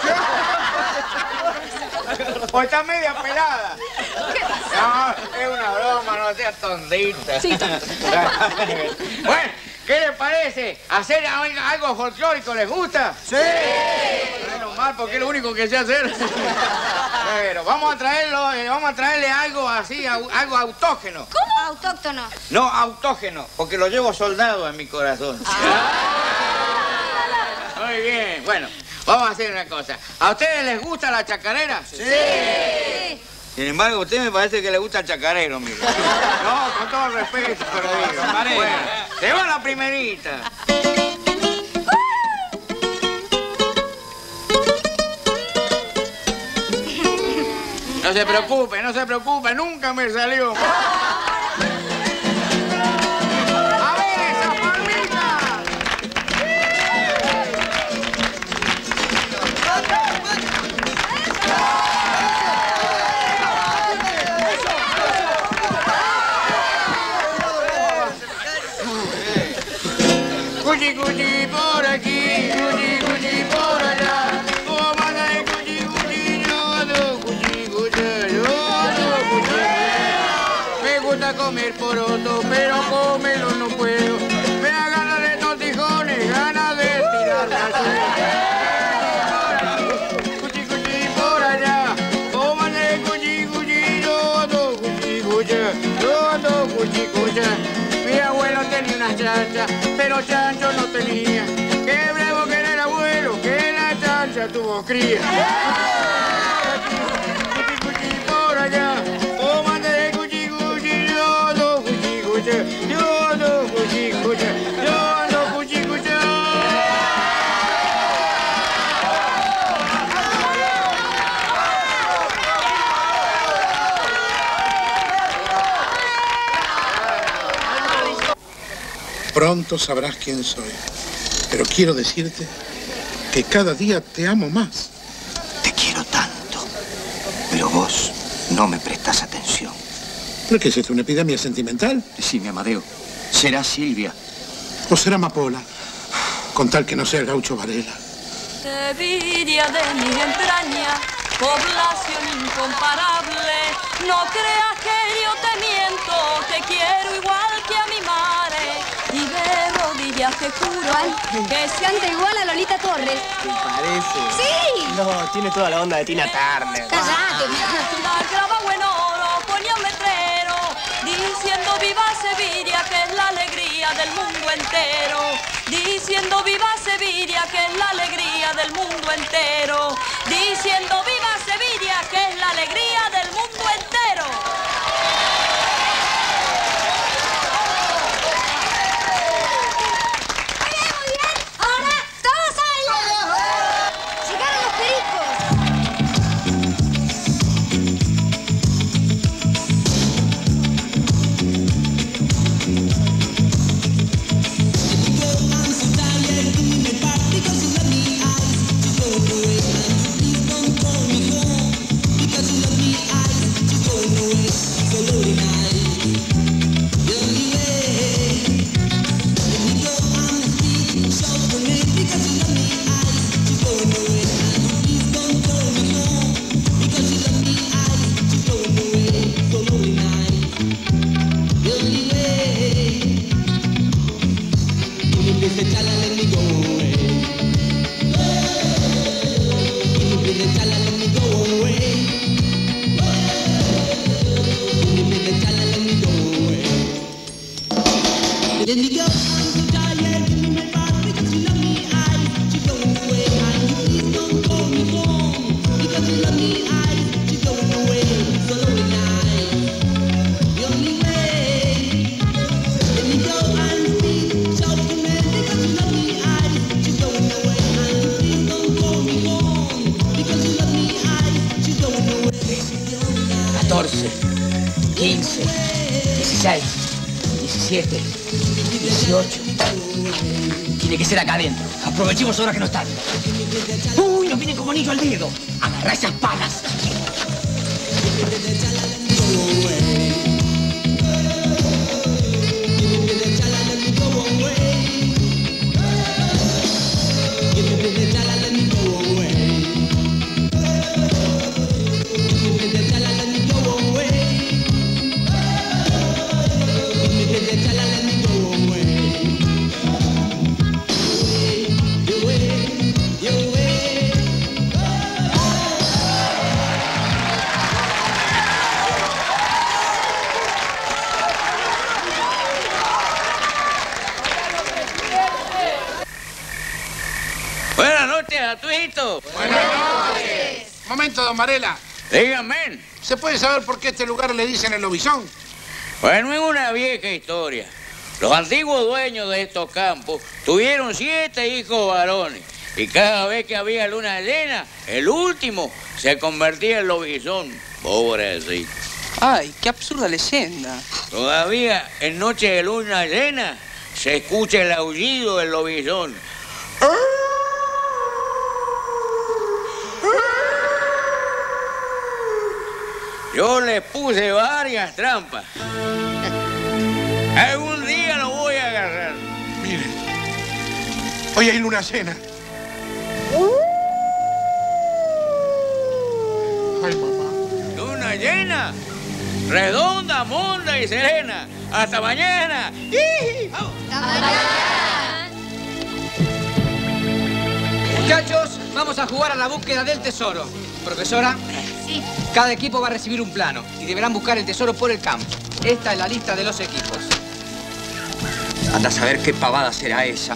¿O está media pelada? ¿Qué pasa? No, es una broma, no seas tondita. Sí, Bueno, ¿qué les parece? ¿Hacer algo folclórico les gusta? ¡Sí! Menos mal, porque es lo único que sé hacer. Pero vamos a traerle algo así, algo autógeno. ¿Cómo? Autóctono. No, autógeno, porque lo llevo soldado en mi corazón. Muy bien, bueno, vamos a hacer una cosa. ¿A ustedes les gusta la chacarera? Sí. Sin embargo, a usted me parece que le gusta el chacarero, mire. No, con todo el respeto, pero digo. Bueno, te va la primerita. No se preocupe, nunca me salió. ¡A ver esa palmita! Cuchi, cuchi por aquí, cuchi, cuchi por allá. Oh, manda de cuchi, cuchi, yo ando cuchi, cuchi, yo ando cuchi. Me gusta comer poroto, pero comerlo no puedo. Me da ganas de tortijones, ganas de tirar la cuchi, cuchi por allá. Oh, manda de cuchi, cuchi, yo ando cuchi, cuchi, yo ando cuchi, cuchi. Mi abuelo tenía una chancha, pero chancho no tenía. Qué bravo que era el abuelo, que la chancha tuvo cría. Cuchi, cuchi por allá, oh, mande de cuchi, cuchi, yo ando cuchi, cuchi, yo ando cuchi, cuchi, yo ando cuchi, cuchi. Pronto sabrás quién soy. Pero quiero decirte que cada día te amo más. Te quiero tanto, pero vos no me prestás atención. ¿Pero qué es esto, una epidemia sentimental? Decime, Amadeo, ¿será Silvia? ¿O será Amapola? Con tal que no sea el Gaucho Varela. Envidia de mi entraña, población incomparable. No creas que yo te miento, te quiero igual que a mi madre. Y de rodillas Sevilla, te juro que se anda igual a Lolita Torres. ¿Te parece? ¡Sí! No, tiene toda la onda de Tina Turner. ¡Cállate! La grababa en oro, ponía un letrero diciendo viva Sevilla, que es la alegría del mundo entero. Diciendo viva Sevilla, que es la alegría del mundo entero. Diciendo viva Sevilla, que es la alegría del mundo entero. Muy bien. Ahora, todos ahí. Llegaron los pericos. Tiene que ser acá adentro. Aprovechemos ahora que no están. ¡Uy! Nos vienen como anillo al dedo. Agarrá esas palas. Buenas noches. Momento, don Varela. Dígame. ¿Se puede saber por qué este lugar le dicen el lobizón? Bueno, es una vieja historia. Los antiguos dueños de estos campos tuvieron 7 hijos varones. Y cada vez que había luna llena, el último se convertía en lobizón. Pobrecito. Ay, qué absurda leyenda. Todavía en noche de luna llena se escucha el aullido del lobizón. Yo les puse varias trampas. Algún día lo voy a agarrar. Mire, hoy hay luna llena. Ay, mamá. Luna llena, redonda, monda y serena. Hasta mañana. Hasta mañana. Muchachos, vamos a jugar a la búsqueda del tesoro. Profesora. Sí. Cada equipo va a recibir un plano y deberán buscar el tesoro por el campo. Esta es la lista de los equipos. Anda a saber qué pavada será esa.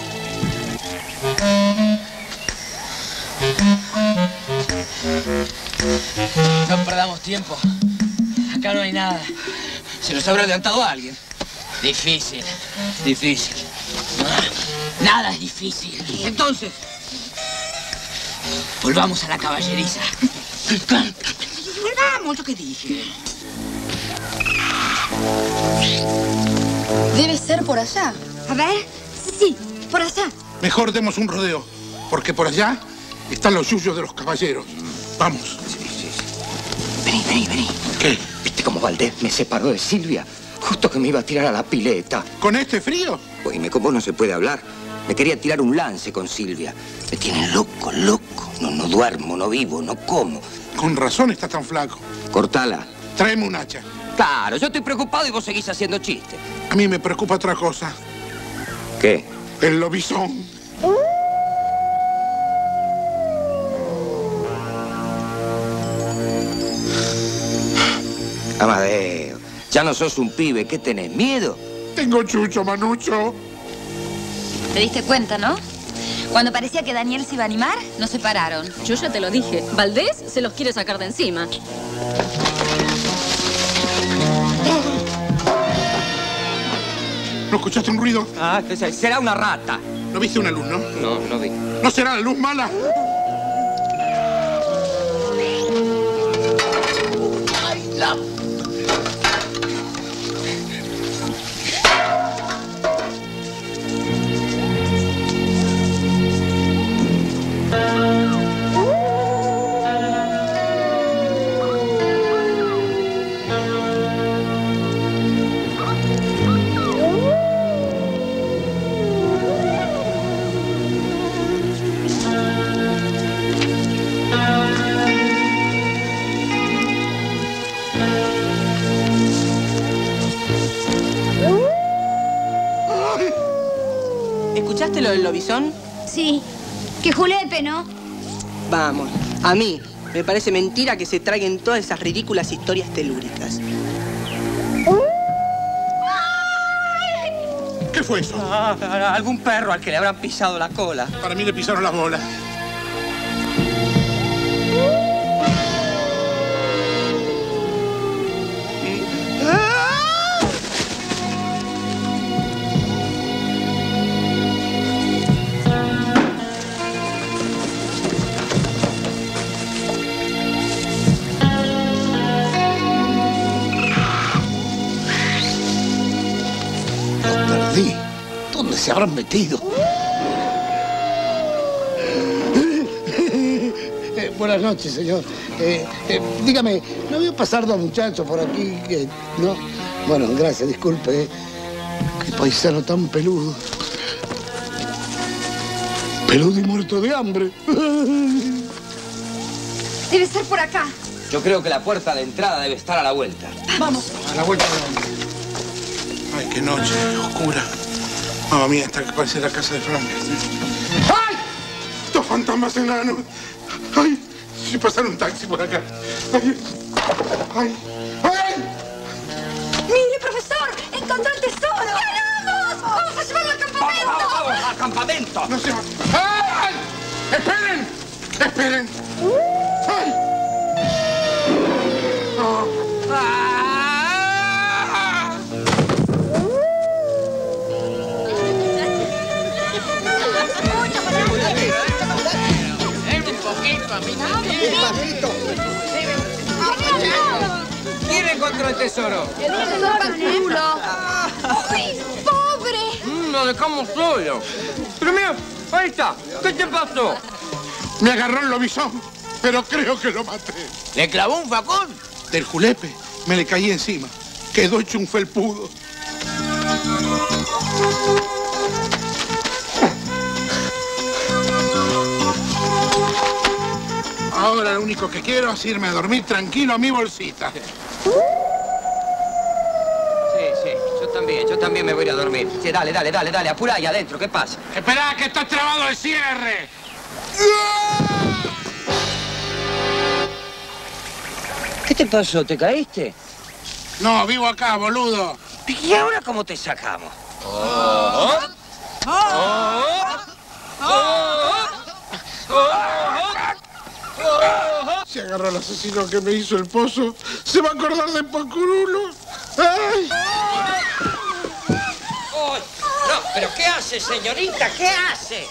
No perdamos tiempo. Acá no hay nada. Se nos habrá adelantado a alguien. Difícil. Difícil. Nada es difícil. Entonces, volvamos a la caballeriza. Volvamos, lo que dije. Debe ser por allá. A ver. Sí, por allá. Mejor demos un rodeo, porque por allá están los yuyos de los caballeros. Vamos. Vení. ¿Qué? ¿Viste cómo Valdés me separó de Silvia? Justo que me iba a tirar a la pileta. ¿Con este frío? Oíme, con vos no se puede hablar. Me quería tirar un lance con Silvia. Me tiene loco. No duermo, no vivo, no como. Con razón está tan flaco. Cortala. Tráeme un hacha. Claro, yo estoy preocupado y vos seguís haciendo chistes. A mí me preocupa otra cosa. ¿Qué? El lobizón. Amadeo, ya no sos un pibe. ¿Qué tenés? ¿Miedo? Tengo chucho, Manucho. ¿Te diste cuenta, no? Cuando parecía que Daniel se iba a animar, nos separaron. Yo ya te lo dije. Valdés se los quiere sacar de encima. ¿No escuchaste un ruido? Ah, será una rata. ¿No viste una luz, no? No, no vi. ¿No será la luz mala? ¡Ay, la... ¿Escuchaste lo del lobizón? Sí. Que julepe, ¿no? Vamos, a mí me parece mentira que se traguen todas esas ridículas historias telúricas. ¿Qué fue eso? Algún perro al que le habrán pisado la cola. Para mí le pisaron las bolas. ¿Dónde se habrán metido? Buenas noches, señor. Dígame, ¿no vio pasar dos muchachos por aquí? ¿No? Bueno, gracias, disculpe. Qué paisano tan peludo. Peludo y muerto de hambre. Debe ser por acá. Yo creo que la puerta de entrada debe estar a la vuelta. Vamos. A la vuelta de hombre. Ay, qué noche oscura. Mamma mía, esta que parece la casa de Frankenstein. ¡Ay! Dos fantasmas enanos. ¡Ay! Si pasara un taxi por acá. ¡Ay! ¡Ay! ¡Ay! ¡Mire, profesor! ¡Encontró el tesoro! ¡Ganamos! ¡Vamos a llevarlo al campamento! ¡Vamos al campamento! No se va. ¡Ay! ¡Esperen! ¡Esperen! ¡Ay! No. ¿Quién encontró el tesoro? ¡El tesoro culo! ¡Uy, pobre! Lo dejamos solo. Pero mira, ahí está. ¿Qué te pasó? Me agarró el lobizón, pero creo que lo maté. ¿Le clavó un facón? Del julepe me le caí encima. Quedó hecho un felpudo. Ahora lo único que quiero es irme a dormir tranquilo a mi bolsita. Sí, yo también me voy a ir a dormir. Sí, dale, apura ahí adentro, ¿qué pasa? ¡Esperá, que está trabado el cierre! ¿Qué te pasó? ¿Te caíste? No, vivo acá, boludo. ¿Y ahora cómo te sacamos? Si agarra al asesino que me hizo el pozo, se va a acordar de Pacurulo. ¡Ay! No, pero ¿qué hace, señorita? ¿Qué hace?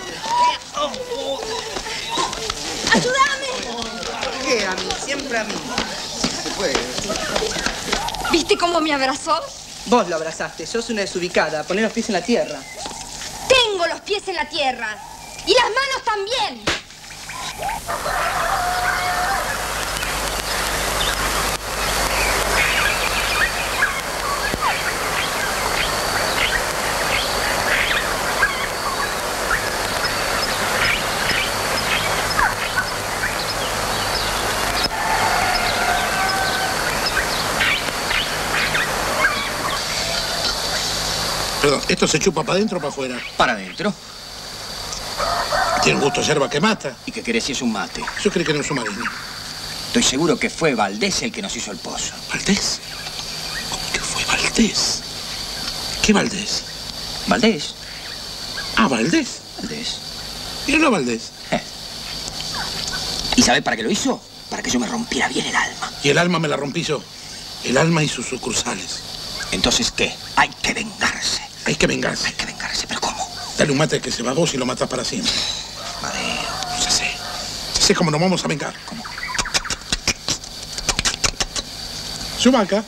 ¡Ayúdame! ¿Por qué a mí? Siempre a mí. Se puede. ¿Viste cómo me abrazó? Vos lo abrazaste, sos una desubicada. Poné los pies en la tierra. Tengo los pies en la tierra. Y las manos también. Perdón, ¿esto se chupa para adentro o para afuera? Para adentro. Tiene un gusto de yerba que mata. ¿Y qué querés si es un mate? Yo creí que era un submarino. Estoy seguro que fue Valdés el que nos hizo el pozo. ¿Valdés? ¿Cómo que fue Valdés? ¿Qué Valdés? ¿Valdés? Ah, ¿Valdés? Valdés. Míralo, Valdés. ¿Y sabés para qué lo hizo? Para que yo me rompiera bien el alma. Y el alma me la rompí yo. El alma y sus sucursales. Entonces, ¿qué? Hay que vengarse. Hay que vengarse. Hay que vengarse, ¿pero cómo? Dale un mate que se va a vos y lo matas para siempre. Madero. Ya sé cómo nos vamos a vengar. ¿Cómo? Chubaca.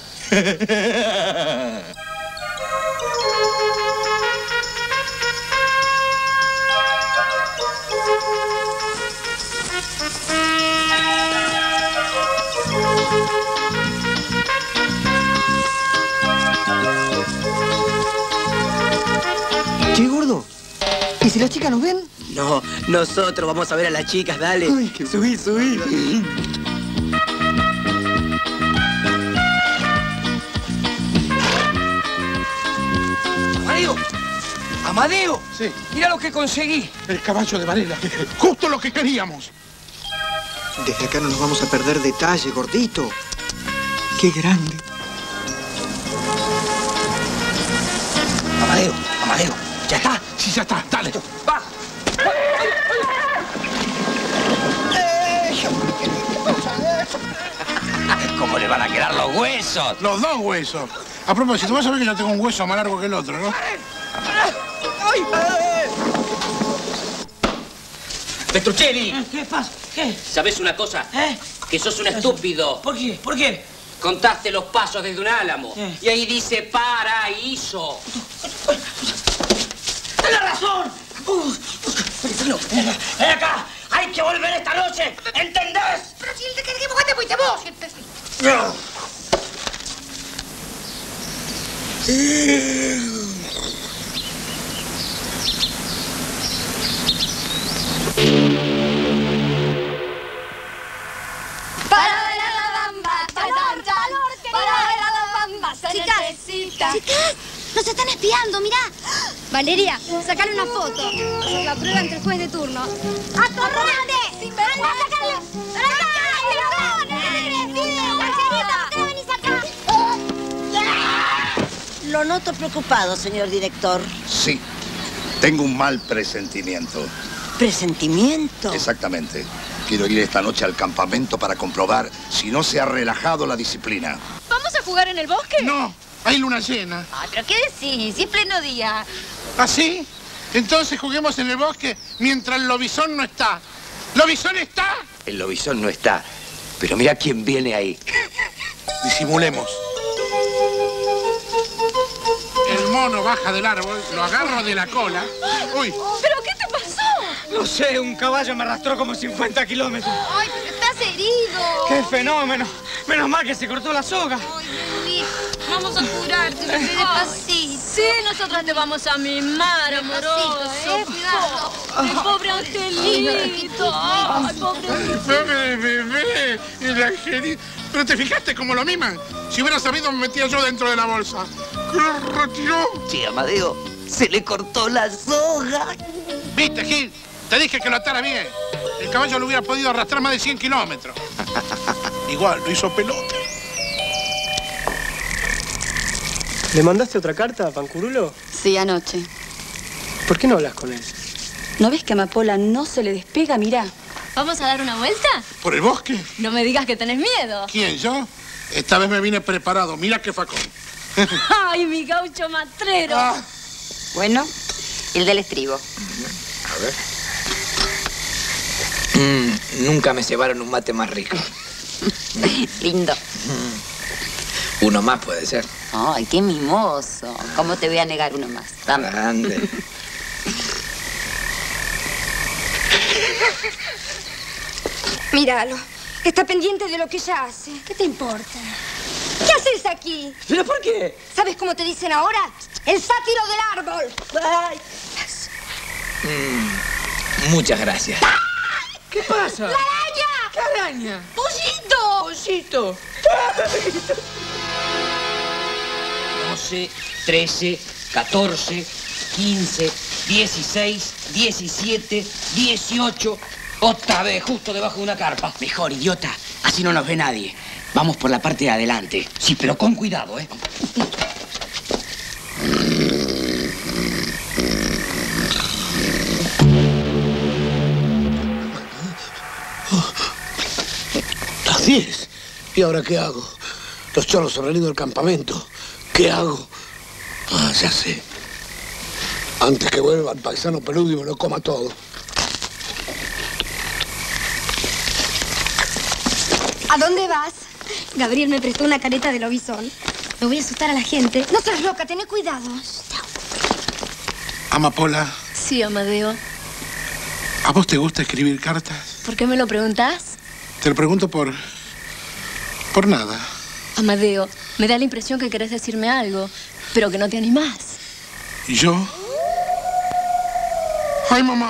Che, gordo. ¿Y si las chicas nos ven? No, nosotros vamos a ver a las chicas, dale. Ay, qué subí. ¡Amadeo! Sí. Mira lo que conseguí. El caballo de Varela. Justo lo que queríamos. Desde acá no nos vamos a perder detalle, gordito. Qué grande. Amadeo, ¿ya está? Sí, ya está, dale. ¡Va! ¿Cómo le van a quedar los huesos? Los dos huesos. A propósito, vas a ver que yo tengo un hueso más largo que el otro, ¿no? Petruccelli, ¿Qué pasa? ¿Qué? ¿sabés una cosa? ¿Eh? Que sos un estúpido. ¿Por qué? ¿Por qué? Contaste los pasos desde un álamo. Y ahí dice paraíso. ¡Tienes razón! ¡Ven acá! ¡Hay que volver esta noche! ¿Entendés? Pero si el que buscaste fuiste vos. Para bailar la bamba, para bailar la bamba, chicas, nos están espiando, mirá. Valeria, sacale una foto. Hacer la prueba entre el juez de turno. ¡Atorrante! ¡Sin vergüenza! Lo noto preocupado, señor director. Sí, tengo un mal presentimiento. ¿Presentimiento? Exactamente. Quiero ir esta noche al campamento para comprobar si no se ha relajado la disciplina. ¿Vamos a jugar en el bosque? No, hay luna llena. Ay, ¿pero qué decís? Si es pleno día. ¿Ah, sí? Entonces juguemos en el bosque mientras el lobizón no está. ¿Lobizón está? El lobizón no está. Pero mira quién viene ahí. Disimulemos. El mono baja del árbol, lo agarro de la cola. Uy. ¿Pero qué te pasó? No sé, un caballo me arrastró como 50 kilómetros. Ay, pero estás herido. ¡Qué fenómeno! Menos mal que se cortó la soga. Ay, Luli, vamos a curarte, bebé, despacito. Sí, nosotras te vamos a mimar, amoroso. Cuidado. Ay, pobre angelito. Ay, pobre Pobre bebé, el angelito. Pero te fijaste cómo lo miman. Si hubiera sabido me metía yo dentro de la bolsa. ¿Qué lo retiró? Che, Amadeo, se le cortó la soga. ¿Viste, Gil? Te dije que lo atara bien. El caballo lo hubiera podido arrastrar más de 100 kilómetros. Igual, lo hizo pelota. ¿Le mandaste otra carta a Pancurulo? Sí, anoche. ¿Por qué no hablas con él? ¿No ves que a Amapola no se le despega? Mirá. ¿Vamos a dar una vuelta? ¿Por el bosque? No me digas que tenés miedo. ¿Quién, yo? Esta vez me vine preparado. Mira qué facón. Ay, mi gaucho matrero. Ah. Bueno, el del estribo. A ver. Nunca me cebaron un mate más rico. Lindo. Uno más puede ser. Ay, qué mimoso. ¿Cómo te voy a negar uno más? Dame. Grande. Míralo. Está pendiente de lo que ella hace. ¿Qué te importa? ¿Qué haces aquí? ¿Pero por qué? ¿Sabes cómo te dicen ahora? El sátiro del árbol. Ay. Muchas gracias. ¿Qué pasa? ¡La araña! ¿Qué araña? ¡Pollito! Pollito. 12, 13, 14, 15, 16, 17, 18. Otra vez, justo debajo de una carpa. Mejor, idiota. Así no nos ve nadie. Vamos por la parte de adelante. Sí, pero con cuidado, ¿eh? Las 10. ¿Y ahora qué hago? Los cholos habrán ido al campamento. ¿Qué hago? Ah, ya sé. Antes que vuelva el paisano peludo y me lo coma todo. ¿A dónde vas? Gabriel me prestó una careta de lobizón. Me voy a asustar a la gente. No seas loca, tené cuidado. Amapola, Sí, Amadeo. ¿a vos te gusta escribir cartas? ¿Por qué me lo preguntás? Te lo pregunto por nada. Amadeo, me da la impresión que querés decirme algo, pero que no te animás. ¿Y yo? ¡Ay, mamá!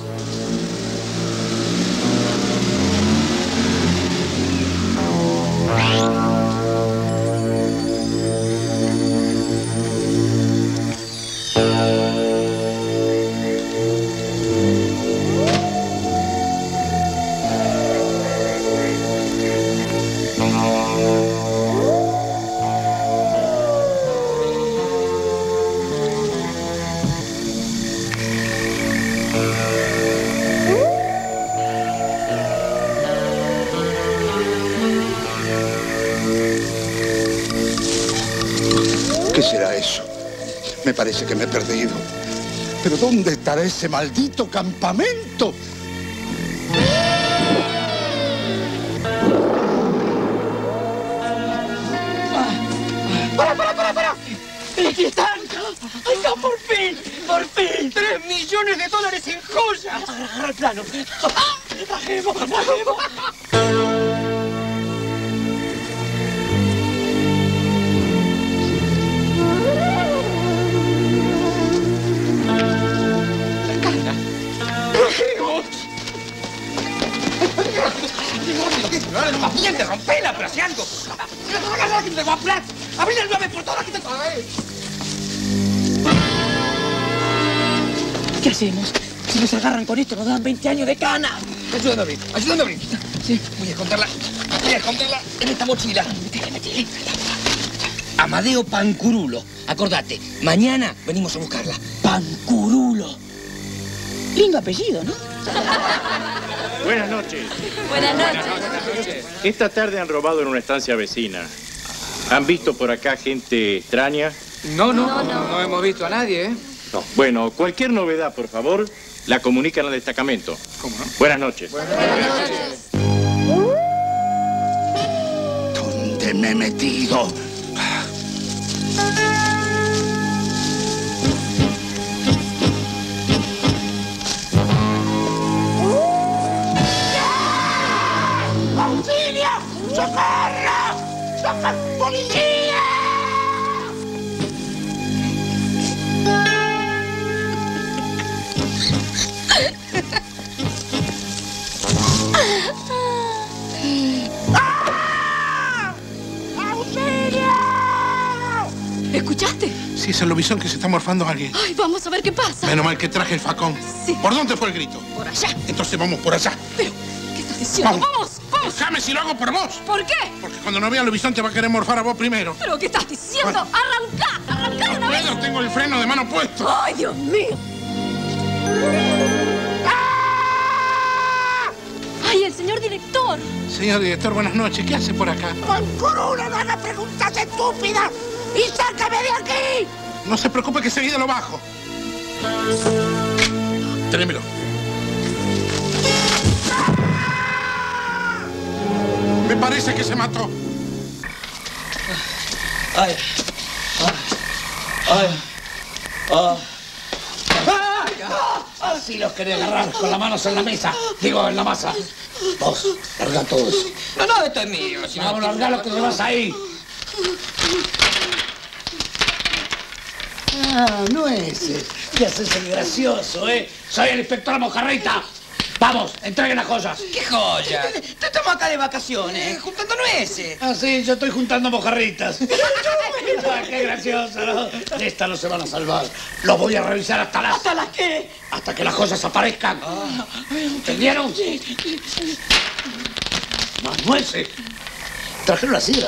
¿Qué será eso? Me parece que me he perdido. ¿Pero dónde estará ese maldito campamento? ¡Para! ¡Aquí están! ¡Ahí están, por fin! ¡Por fin! ¡$3 millones en joyas! ¡Agarra el plano! ¡Bajemos! No más bien, rompela, pero hacía algo. ¡Abrí el 9 por toda la gente otra vez! ¿Qué hacemos? Si nos agarran con esto, nos dan 20 años de cana. Ayúdame a abrir. Sí. Voy a esconderla en esta mochila. Metele. Amadeo Pancurulo. Acordate, mañana venimos a buscarla. Pancurulo. Lindo apellido, ¿no? Buenas noches. Buenas noches. Esta tarde han robado en una estancia vecina. ¿Han visto por acá gente extraña? No hemos visto a nadie, ¿eh? No. Bueno, cualquier novedad, por favor, la comunican al destacamento. ¿Cómo no? Buenas noches. ¿Dónde me he metido? ¡Auxilio! ¡Socorro! ¡Socorro! ¡Policía! ¡Auxilio! ¿Escuchaste? Sí, es el lobizón que se está morfando a alguien. Ay, vamos a ver qué pasa. Menos mal que traje el facón. Sí. ¿Por dónde fue el grito? Por allá. Entonces vamos por allá. Pero, ¿qué estás diciendo? ¡Vamos! Déjame si lo hago por vos. ¿Por qué? Porque cuando no vea al lobizón te va a querer morfar a vos primero. ¿Pero qué estás diciendo? Bueno. ¡Arrancá de una vez! Yo tengo el freno de mano puesto. ¡Ay, Dios mío! ¡Ay, el señor director! Señor director, buenas noches. ¿Qué hace por acá? ¡Pancurulo, no hagas preguntas estúpidas! ¡Y sácame de aquí! No se preocupe que seguida lo bajo. Trémelo. Me parece que se mató. Ay. Así los quería agarrar con las manos en la mesa. Digo, en la masa. Vos, larga todo eso. No, esto es mío. Si no, larga lo que te vas ahí. Ah, nueces. Te haces el gracioso, ¿eh? Soy el inspector Mojarrita. Vamos, entreguen las joyas. ¿Qué joya? Estamos acá de vacaciones, juntando nueces. Ah, sí, yo estoy juntando mojarritas. ¡Qué gracioso, ¿no? De esta no se van a salvar. Los voy a revisar hasta las... ¿Hasta las qué? Hasta que las joyas aparezcan. ¿Entendieron? Manuel, sí. Trajeron la sidra.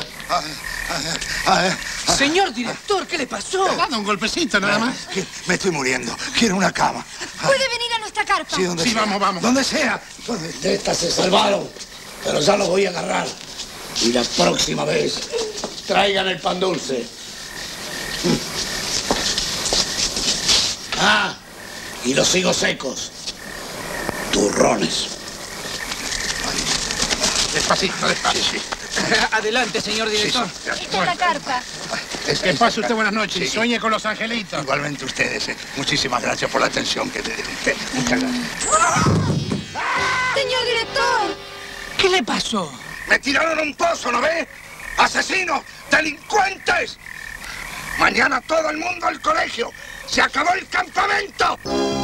Señor director, ¿qué le pasó? Dando un golpecito nada más. Me estoy muriendo. Quiero una cama. ¿Puede venir a nuestra carpa? Sí, donde sea. Vamos. Donde sea. De esta se salvaron, pero ya los voy a agarrar. Y la próxima vez, traigan el pan dulce. Y los higos secos. Turrones. Despacito. Adelante, señor director. Esta es la carpa. Que pase usted buenas noches y sueñe con los angelitos. Igualmente ustedes. Muchísimas gracias por la atención que le den usted. Muchas gracias. Señor director. ¿Qué le pasó? Me tiraron a un pozo, ¿no ve? ¡Asesinos! ¡Delincuentes! Mañana todo el mundo al colegio. ¡Se acabó el campamento!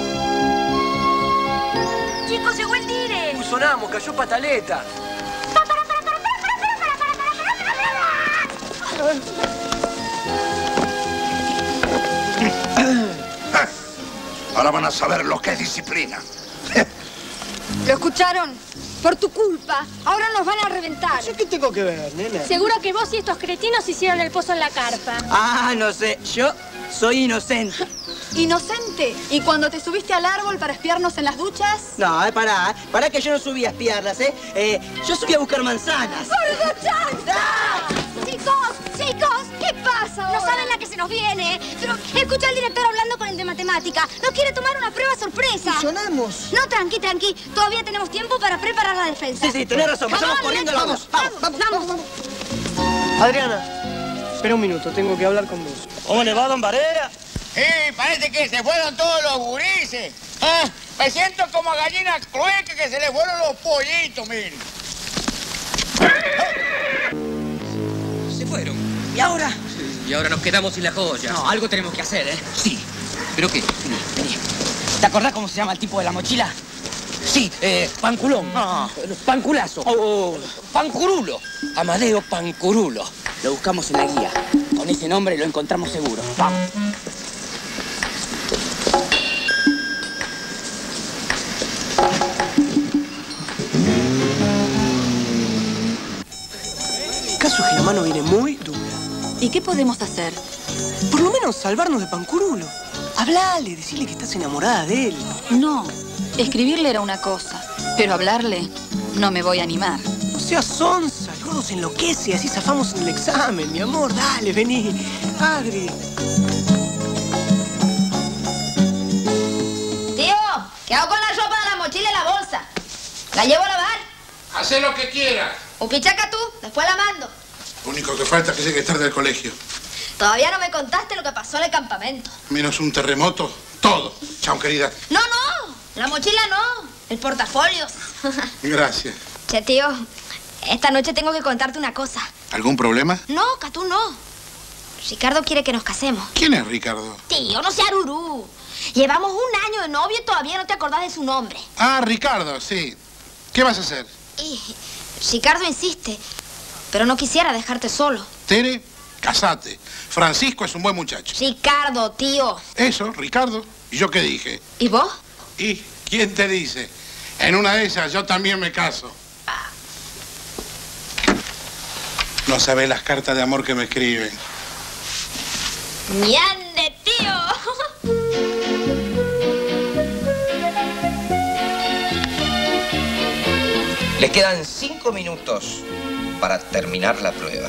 Chicos, llegó el dire. Sonamos, cayó pataleta. Ahora van a saber lo que es disciplina. ¿Lo escucharon? Por tu culpa. Ahora nos van a reventar. ¿Yo qué tengo que ver, nena? Seguro que vos y estos cretinos hicieron el pozo en la carpa. Ah, no sé. Yo soy inocente. ¿Inocente? ¿Y cuando te subiste al árbol para espiarnos en las duchas? No, pará. Pará que yo no subí a espiarlas, ¿eh? Yo subí a buscar manzanas. ¡Gordo Chanta! Chicos, ¿qué pasa ahora? No saben la que se nos viene. Pero escucha al director hablando con el de matemática. Nos quiere tomar una prueba sorpresa. Sonamos. No, tranqui. Todavía tenemos tiempo para preparar la defensa. Sí, tenés razón. Pasamos corriendo. Vamos. Adriana, espera un minuto. Tengo que hablar con vos. ¿Cómo le va, don Varela? Parece que se fueron todos los gurises. Me siento como a gallina clueca que se le fueron los pollitos, miren. Se fueron. ¿Y ahora? Y ahora nos quedamos sin la joya. No, algo tenemos que hacer, ¿eh? Sí. ¿Pero qué? Vení. ¿Te acordás cómo se llama el tipo de la mochila? Sí, Panculón. Panculazo. Pancurulo. Amadeo Pancurulo. Lo buscamos en la guía. Con ese nombre lo encontramos seguro. Vamos. El caso es que la mano viene muy dura. ¿Y qué podemos hacer? Por lo menos salvarnos de Pancurulo. Hablale, decirle que estás enamorada de él. No, escribirle era una cosa, pero hablarle no me voy a animar. No seas sonsa, el gordo se enloquece, así zafamos en el examen, mi amor. Dale, vení. Adri. Tío, ¿qué hago con la ropa de la mochila y la bolsa? ¿La llevo a lavar? Hacé lo que quieras. O pichaca tú, después la mando. Lo único que falta es que llegue tarde del colegio. Todavía no me contaste lo que pasó en el campamento. Menos un terremoto, todo. Chao, querida. No, la mochila no, el portafolio. Gracias. Che, tío, esta noche tengo que contarte una cosa. ¿Algún problema? No, Catú, no. Ricardo quiere que nos casemos. ¿Quién es Ricardo? Tío, no sea Rurú. Llevamos un año de novio y todavía no te acordás de su nombre. Ah, Ricardo, sí. ¿Qué vas a hacer? Y Ricardo insiste, pero no quisiera dejarte solo. Tere, casate. Francisco es un buen muchacho. Ricardo, tío. Eso, Ricardo. ¿Y yo qué dije? ¿Y vos? ¿Y quién te dice? En una de esas yo también me caso. No sabés las cartas de amor que me escriben. ¡Ñande, tío! Les quedan 5 minutos para terminar la prueba.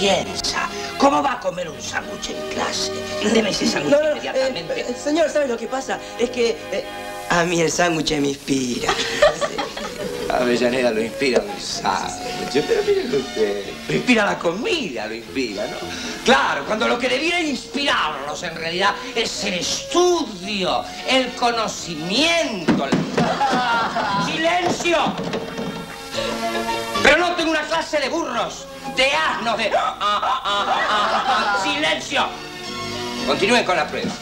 piensa? ¿Cómo va a comer un sándwich en clase? Deme ese sándwich inmediatamente. Señor, ¿sabe lo que pasa? Es que a mí el sándwich me inspira. Avellaneda lo inspira un sándwich, pero mire usted, lo inspira la comida, lo inspira, ¿no? Claro, cuando lo que debiera inspirarlos en realidad es el estudio, el conocimiento. ¡Silencio! Pero no tengo una clase de burros, de asnos, de... ¡Silencio! Continúen con la prueba.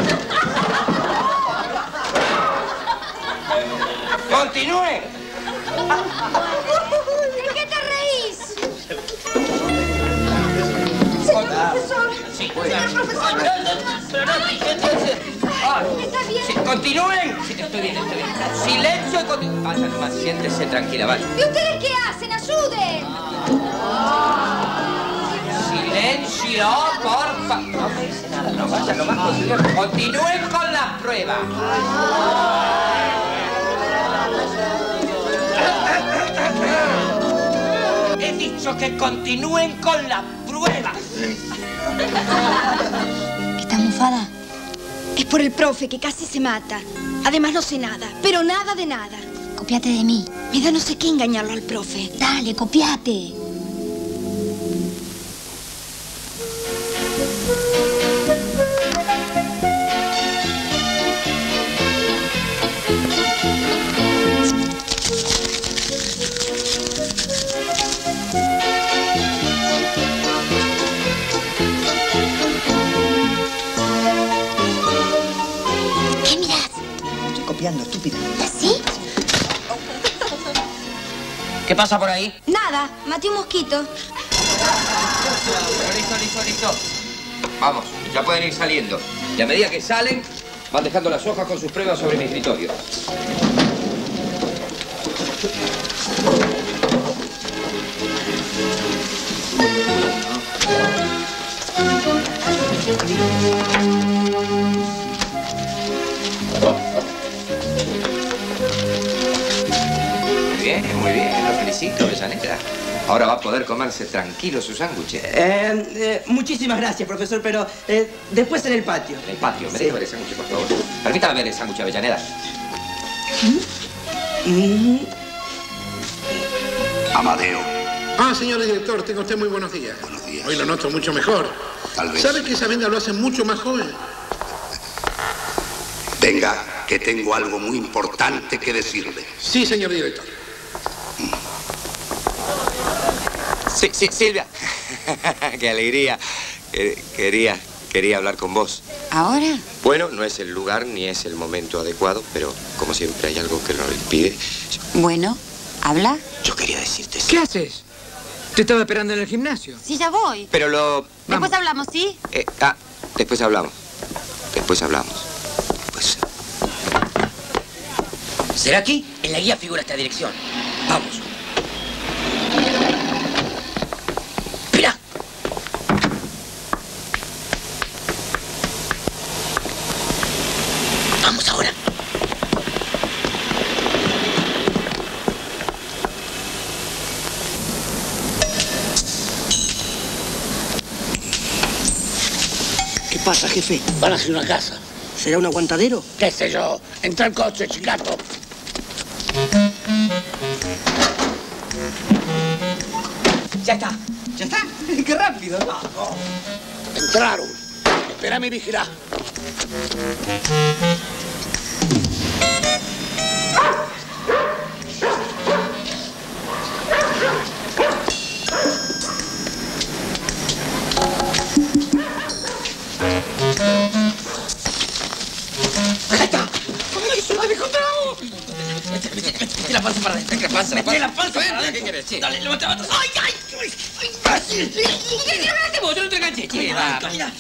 ¡Continúen! ¿De qué te reís? Señor profesor. Sí, señor profesor. ¿Está bien? Sí, continúen. Sí, estoy bien, estoy bien. Silencio y continúen. Vaya nomás, siéntese tranquila, vaya. ¿Y ustedes qué hacen? ¡Ayuden! Silencio, porfa. No me dice nada, no vaya lo más posible. Continúen con la prueba. He dicho que continúen con la prueba. ¿Está mufada? Es por el profe que casi se mata. Además no sé nada, pero nada de nada. Copiate de mí. Me da no sé qué engañarlo al profe. Dale, copiate. Estúpida. ¿Sí? ¿Qué pasa por ahí? Nada, maté un mosquito. Pero listo. Vamos, ya pueden ir saliendo. Y a medida que salen, van dejando las hojas con sus pruebas sobre mi escritorio. Muy bien, lo felicito, Avellaneda. Ahora va a poder comerse tranquilo su sándwich. Muchísimas gracias, profesor, pero después en el patio. En el patio, me deja ver el sándwich, por favor. Permítame ver el sándwich, Avellaneda. Amadeo. Ah, señor director, tenga usted muy buenos días. Buenos días. Hoy lo noto mucho mejor. Tal vez. ¿Sabe que esa venda lo hace mucho más joven? Venga, que tengo algo muy importante que decirle. Sí, señor director. Sí, Silvia. Qué alegría. Quería hablar con vos. ¿Ahora? Bueno, no es el lugar ni es el momento adecuado, pero como siempre hay algo que lo impide. Bueno, ¿habla? Yo quería decirte... ¿Qué haces? Te estaba esperando en el gimnasio. Sí, ya voy. Pero lo... Después hablamos, ¿sí? Después hablamos. Pues... ¿Será aquí? En la guía figura esta dirección. Vamos. ¡Espera! Vamos ahora. ¿Qué pasa, jefe? Van hacia una casa. ¿Será un aguantadero? ¿Qué sé yo? Entra al coche, chicato. Ya está. ¿Ya está? ¡Qué rápido! Entraron. Espérame y vigilá. ¡Acá está! ¡Ay, se lo había encontrado! Mete la panza para adentro. Mete la panza para adentro. ¿Qué querés, che? Dale, levanta. ¡Ay! ¿Qué vos? Yo no te enganché, che. Mira.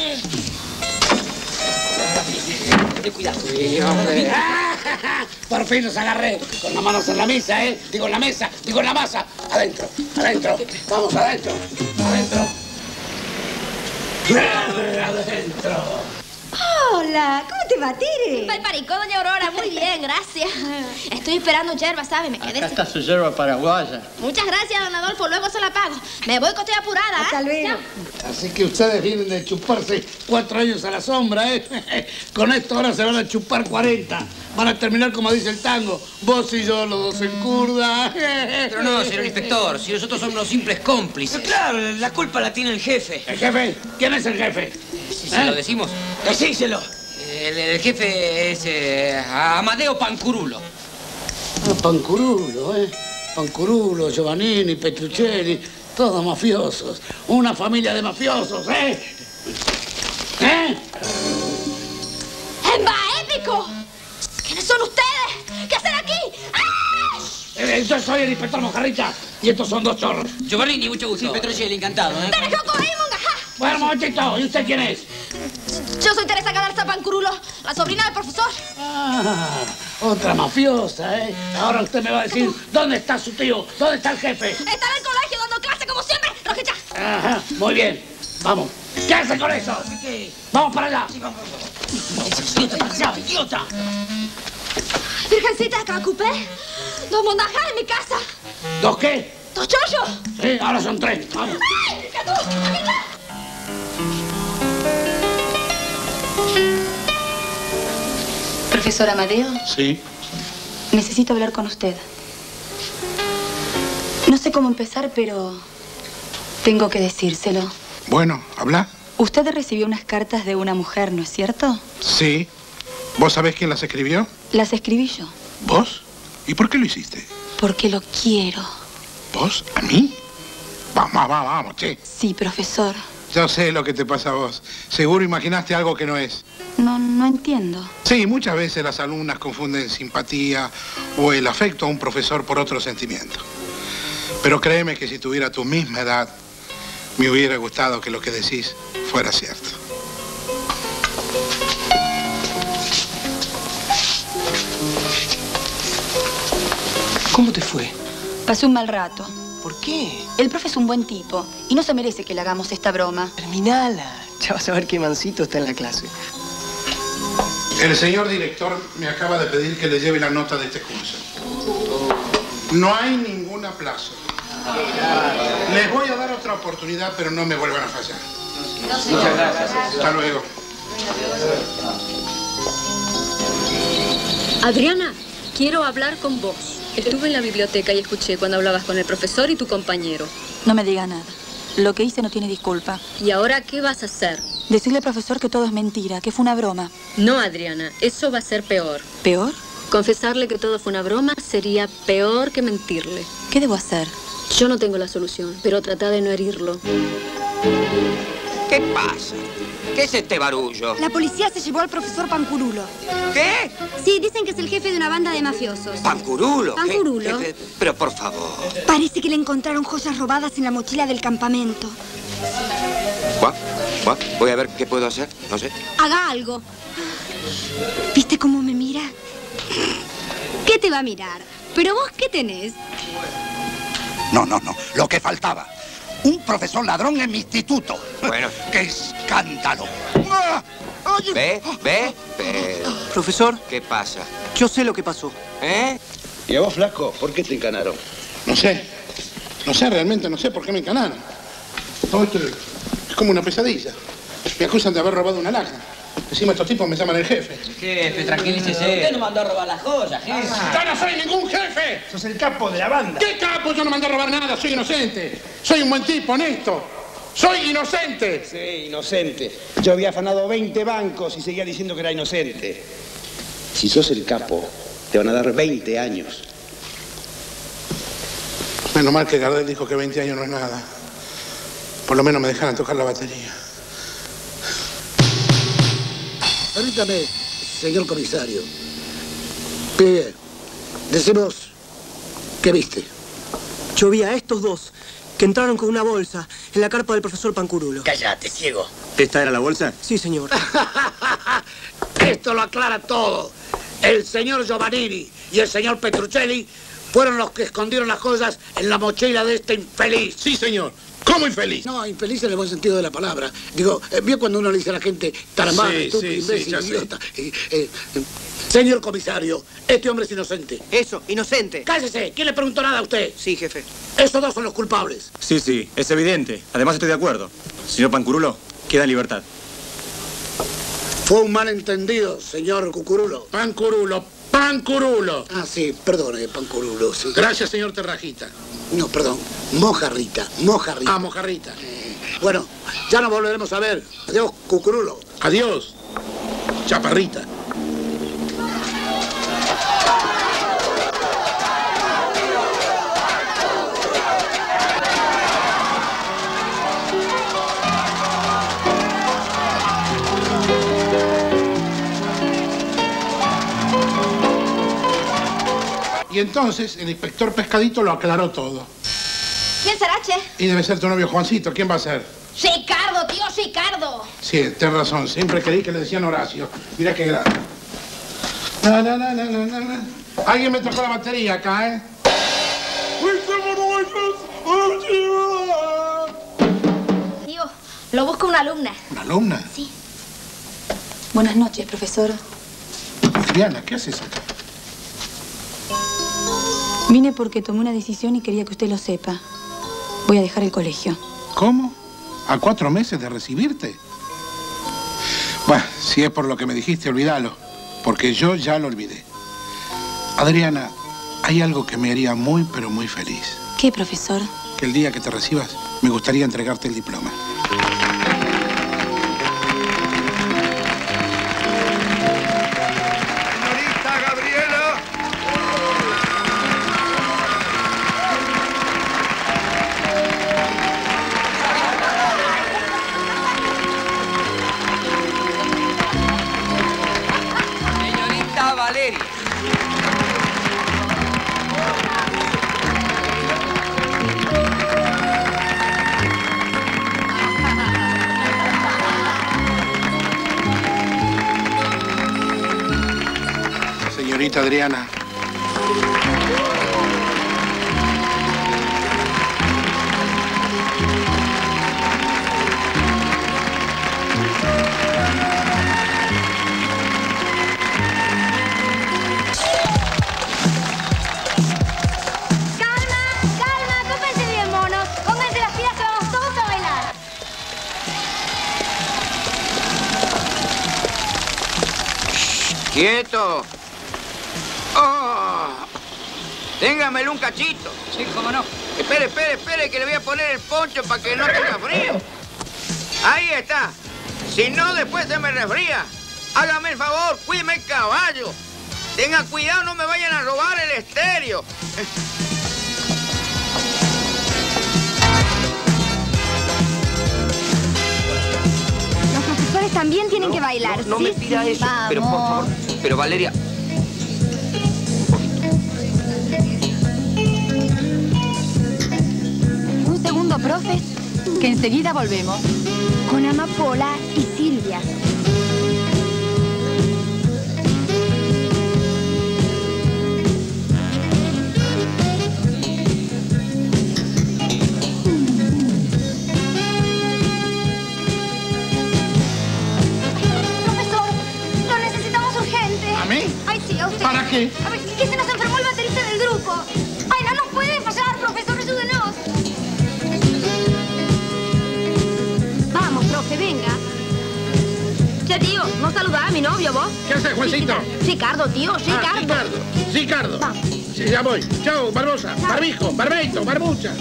Ten cuidado. Sí, hombre. Por fin los agarré. Con las manos en la mesa, ¿eh? Digo en la mesa, digo en la masa. Adentro. Vamos, adentro. Adentro. Hola, ¿cómo te va, Tere? Paricó, doña Aurora, muy bien, gracias. Estoy esperando yerba, ¿sabe? Me quedé. Acá está su yerba paraguaya. Muchas gracias, don Adolfo, luego se la pago. Me voy que estoy apurada. Hasta luego. Así que ustedes vienen de chuparse 4 años a la sombra, ¿eh? Con esto ahora se van a chupar 40. Van a terminar como dice el tango. Vos y yo, los dos en curda. Pero no, señor inspector, si nosotros somos los simples cómplices. Claro, la culpa la tiene el jefe. ¿El jefe? ¿Quién es el jefe? Si se lo decimos. Decíselo. El jefe es Amadeo Pancurulo. Ah, Pancurulo, ¿eh? Pancurulo, Giovannini, Petruccelli, todos mafiosos. Una familia de mafiosos, ¿eh? ¿Eh? ¡Emba épico! ¿Quiénes son ustedes? ¿Qué hacen aquí? ¡Ah! Yo soy el inspector Mojarrita y estos son 2 chorros. Giovannini, mucho gusto. Sí, Petruccelli, encantado, ¿eh? Bueno, un momentito. ¿Y usted quién es? Yo soy Teresa Galarza Pancurulo, la sobrina del profesor. Ah, otra mafiosa, ¿eh? Ahora usted me va a decir, ¿dónde está su tío? ¿Dónde está el jefe? Está en el colegio dando clase como siempre. ¡Rojicha! Ajá, muy bien. Vamos. ¿Qué hace con eso? ¿Qué? Vamos para allá. Sí, vamos. ¡Idiota! Virgencita de Cacupé, 2 mondajas en mi casa. ¿2 qué? 2 chollos. Sí, ahora son 3. Vamos. ¡Ay, que tú! Profesor Amadeo. Sí. Necesito hablar con usted. No sé cómo empezar, pero tengo que decírselo. Bueno, habla. Usted recibió unas cartas de una mujer, ¿no es cierto? Sí. ¿Vos sabés quién las escribió? Las escribí yo. ¿Vos? ¿Y por qué lo hiciste? Porque lo quiero. ¿Vos? ¿A mí? Vamos, che. Sí, profesor. Yo sé lo que te pasa a vos. Seguro imaginaste algo que no es. No entiendo. Sí, muchas veces las alumnas confunden simpatía o el afecto a un profesor por otro sentimiento. Pero créeme que si tuviera tu misma edad, me hubiera gustado que lo que decís fuera cierto. ¿Cómo te fue? Pasé un mal rato. ¿Por qué? El profe es un buen tipo y no se merece que le hagamos esta broma. Terminala. Ya vas a ver qué mansito está en la clase. El señor director me acaba de pedir que le lleve la nota de este curso. No hay ningún aplazo. Les voy a dar otra oportunidad, pero no me vuelvan a fallar. Muchas gracias. Hasta luego. Adriana, quiero hablar con vos. Estuve en la biblioteca y escuché cuando hablabas con el profesor y tu compañero. No me diga nada. Lo que hice no tiene disculpa. ¿Y ahora qué vas a hacer? Decirle al profesor que todo es mentira, que fue una broma. No, Adriana, eso va a ser peor. ¿Peor? Confesarle que todo fue una broma sería peor que mentirle. ¿Qué debo hacer? Yo no tengo la solución, pero trata de no herirlo. ¿Qué pasa? ¿Qué es este barullo? La policía se llevó al profesor Pancurulo. ¿Qué? Sí, dicen que es el jefe de una banda de mafiosos. ¿Pancurulo? Pancurulo. Pero por favor. Parece que le encontraron joyas robadas en la mochila del campamento. ¿What? Voy a ver qué puedo hacer. No sé. Haga algo. ¿Viste cómo me mira? ¿Qué te va a mirar? ¿Pero vos qué tenés? No. Lo que faltaba. Un profesor ladrón en mi instituto. Bueno. ¡Qué escándalo! ¿Ve? Profesor. ¿Qué pasa? Yo sé lo que pasó. ¿Eh? ¿Y a vos, flaco? ¿Por qué te encanaron? No sé, realmente no sé por qué me encanaron. Todo esto es como una pesadilla. Me acusan de haber robado una laja. Encima estos tipos me llaman el jefe. Jefe, tranquilícese. Usted no mandó a robar las joyas, jefe. ¡Yo no soy ningún jefe! Sos el capo de la banda. ¿Qué capo? Yo no mandé a robar nada, soy inocente. Soy un buen tipo, honesto. ¡Soy inocente! Sí, inocente. Yo había afanado 20 bancos y seguía diciendo que era inocente. Si sos el capo, te van a dar 20 años. Menos mal que Gardel dijo que 20 años no es nada. Por lo menos me dejaran tocar la batería. Permítame, señor comisario. Pibe, decimos, ¿qué viste? Yo vi a estos dos que entraron con una bolsa en la carpa del profesor Pancurulo. Cállate, ciego. ¿Esta era la bolsa? Sí, señor. Esto lo aclara todo. El señor Giovannini y el señor Petruccelli fueron los que escondieron las cosas en la mochila de este infeliz. Sí, señor. ¿Cómo infeliz? No, infeliz en el buen sentido de la palabra. Digo, ¿vio cuando uno le dice a la gente taramán, estúpido, imbécil, idiota? Señor comisario, este hombre es inocente. Eso, inocente. ¡Cállese! ¿Quién le preguntó nada a usted? Sí, jefe. Estos dos son los culpables. Sí, sí, es evidente. Además estoy de acuerdo. Señor Pancurulo, queda en libertad. Fue un malentendido, señor Cucurulo. Pancurulo, Pancurulo. Ah, sí, perdone, Pancurulo, sí. Gracias, señor Terrajita. No, perdón, Mojarrita, Mojarrita. Ah, Mojarrita. Bueno, ya nos volveremos a ver. Adiós, Cucurulo. Adiós, Chaparrita. Y entonces el inspector Pescadito lo aclaró todo. ¿Quién será, che? Y debe ser tu novio Juancito. ¿Quién va a ser? Ricardo, tío, Ricardo. Sí, tienes razón. Siempre creí que le decían Horacio. Mira qué grande. Na, na, na, na, na, na. Alguien me tocó la batería acá, ¿eh? Tío, lo busca una alumna. ¿Una alumna? Sí. Buenas noches, profesor. Adriana, ¿qué haces acá? Vine porque tomé una decisión y quería que usted lo sepa. Voy a dejar el colegio. ¿Cómo? ¿A 4 meses de recibirte? Bueno, si es por lo que me dijiste, olvídalo. Porque yo ya lo olvidé. Adriana, hay algo que me haría muy, pero muy feliz. ¿Qué, profesor? Que el día que te recibas, me gustaría entregarte el diploma. Señorita Gabriela. Señorita Valeria. Señorita Adriana. Calma, cópense bien, monos. Pónganse las pilas que vamos todos a bailar. ¡Quieto! ¡Oh! Téngamelo un cachito. Sí, cómo no. Espere, que le voy a poner el poncho para que no tenga frío. Ahí está. Si no, después se me resfría. Hágame el favor, cuídeme el caballo. Tenga cuidado, no me vayan a robar el estéreo. Los profesores también tienen que bailar. No me pida eso, vamos. pero por favor. Pero Valeria, Un segundo, profe, que enseguida volvemos. Con Amapola y Silvia. Profesor, lo necesitamos urgente. ¿A mí? Ay, sí, a usted. ¿Para qué? A ver, que se nos enfermó el baterista del grupo. Ay, no nos puede fallar, profesor, ayúdenos. Vamos, profe, venga. Che, tío, ¿no saludás a mi novio, vos? ¿Qué haces, Juancito? Ricardo, tío, Ricardo. Ricardo. Sí, ya voy. Chao, Barbosa. Barbijo, Barbeito, Barbucha.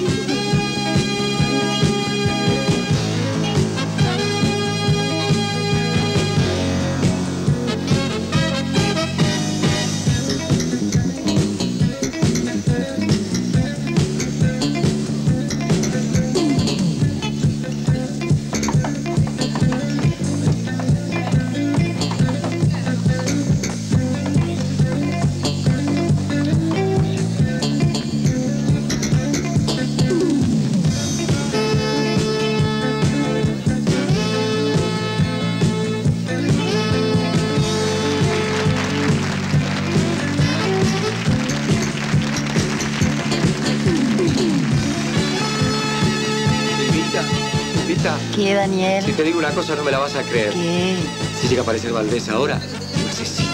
Pepita. ¿Qué, Daniel? Si te digo una cosa, no me la vas a creer. ¿Qué? Si llega a aparecer Valdés ahora, lo asesino.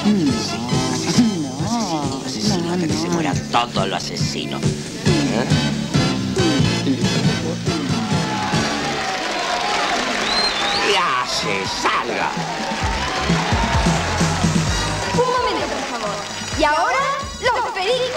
No. Hasta que se mueran todos los asesinos. ¡Ya se salga! Un momento, por favor. Y ahora, los pericos.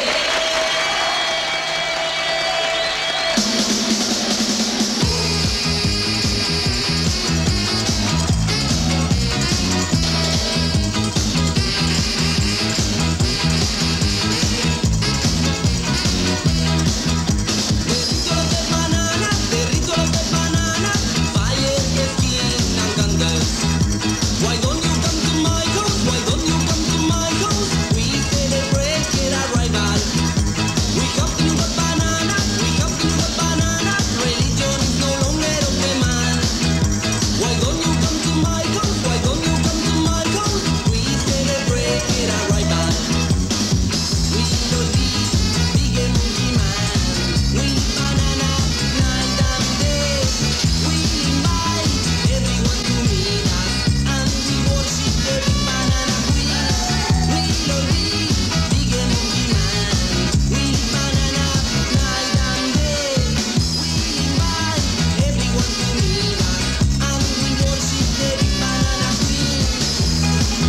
Why don't you come to my house? Why don't you come to my house? We celebrate get a rival. We come to the banana, we come to the banana. Religion is no longer of the man. Why don't you come to my house? Why don't you come to my house? We celebrate get a rival. We don't be big and monkey man. We banana night and day. We invite everyone to meet us. And we worship the big banana queen. We don't be big and monkey man. We banana night and day. We invite everyone to meet us. And we worship the big banana queen.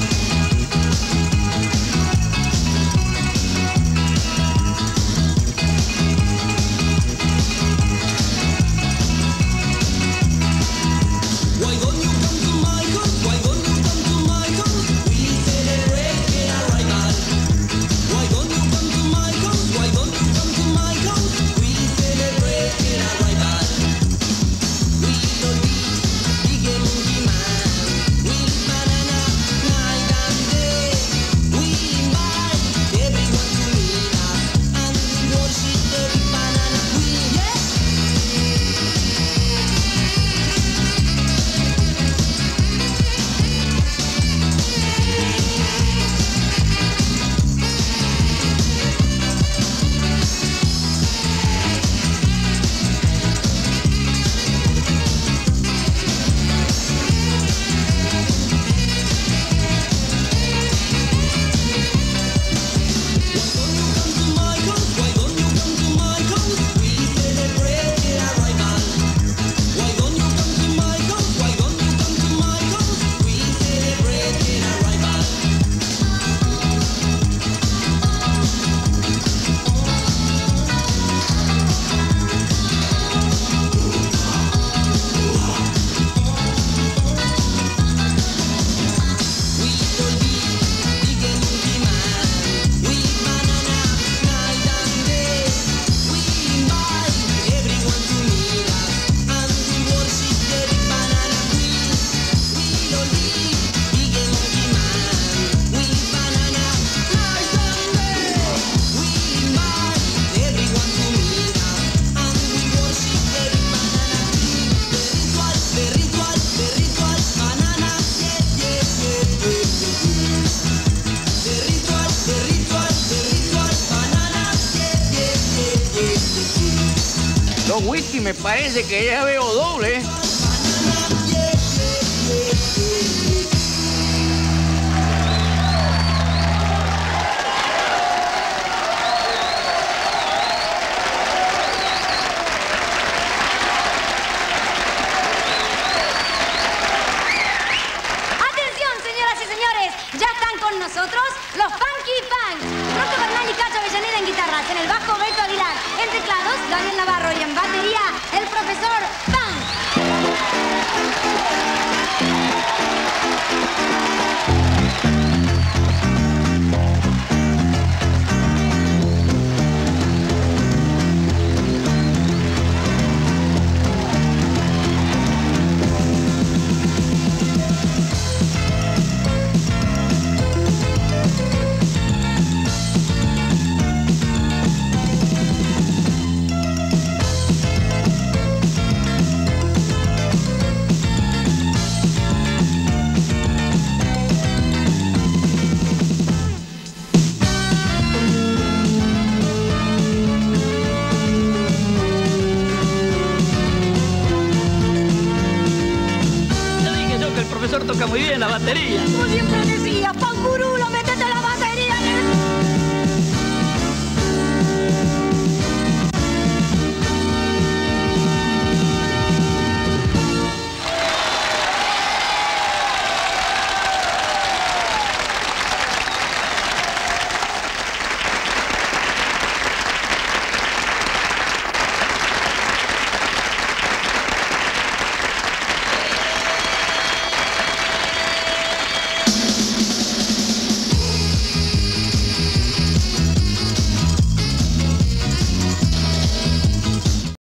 Why don't you come to my house? Why don't you come to my house? We celebrate get a rival. Why don't you come to my house? Why don't you come to my house? We celebrate get a rival. We don't be big and monkey man. We banana night and day. We invite everyone to meet us. And we worship the big banana queen. Yes! Los whisky me parece que ya veo doble. Atención, señoras y señores, ya están con nosotros los Funky Punks. Rocco Bernal y Cacho Avellaneda en guitarras, en el bajo Beto Aguilar, en teclados Daniel Navarro y en batería el profesor Punk. profesor toca muy bien la batería. Como siempre decía, Pangurú.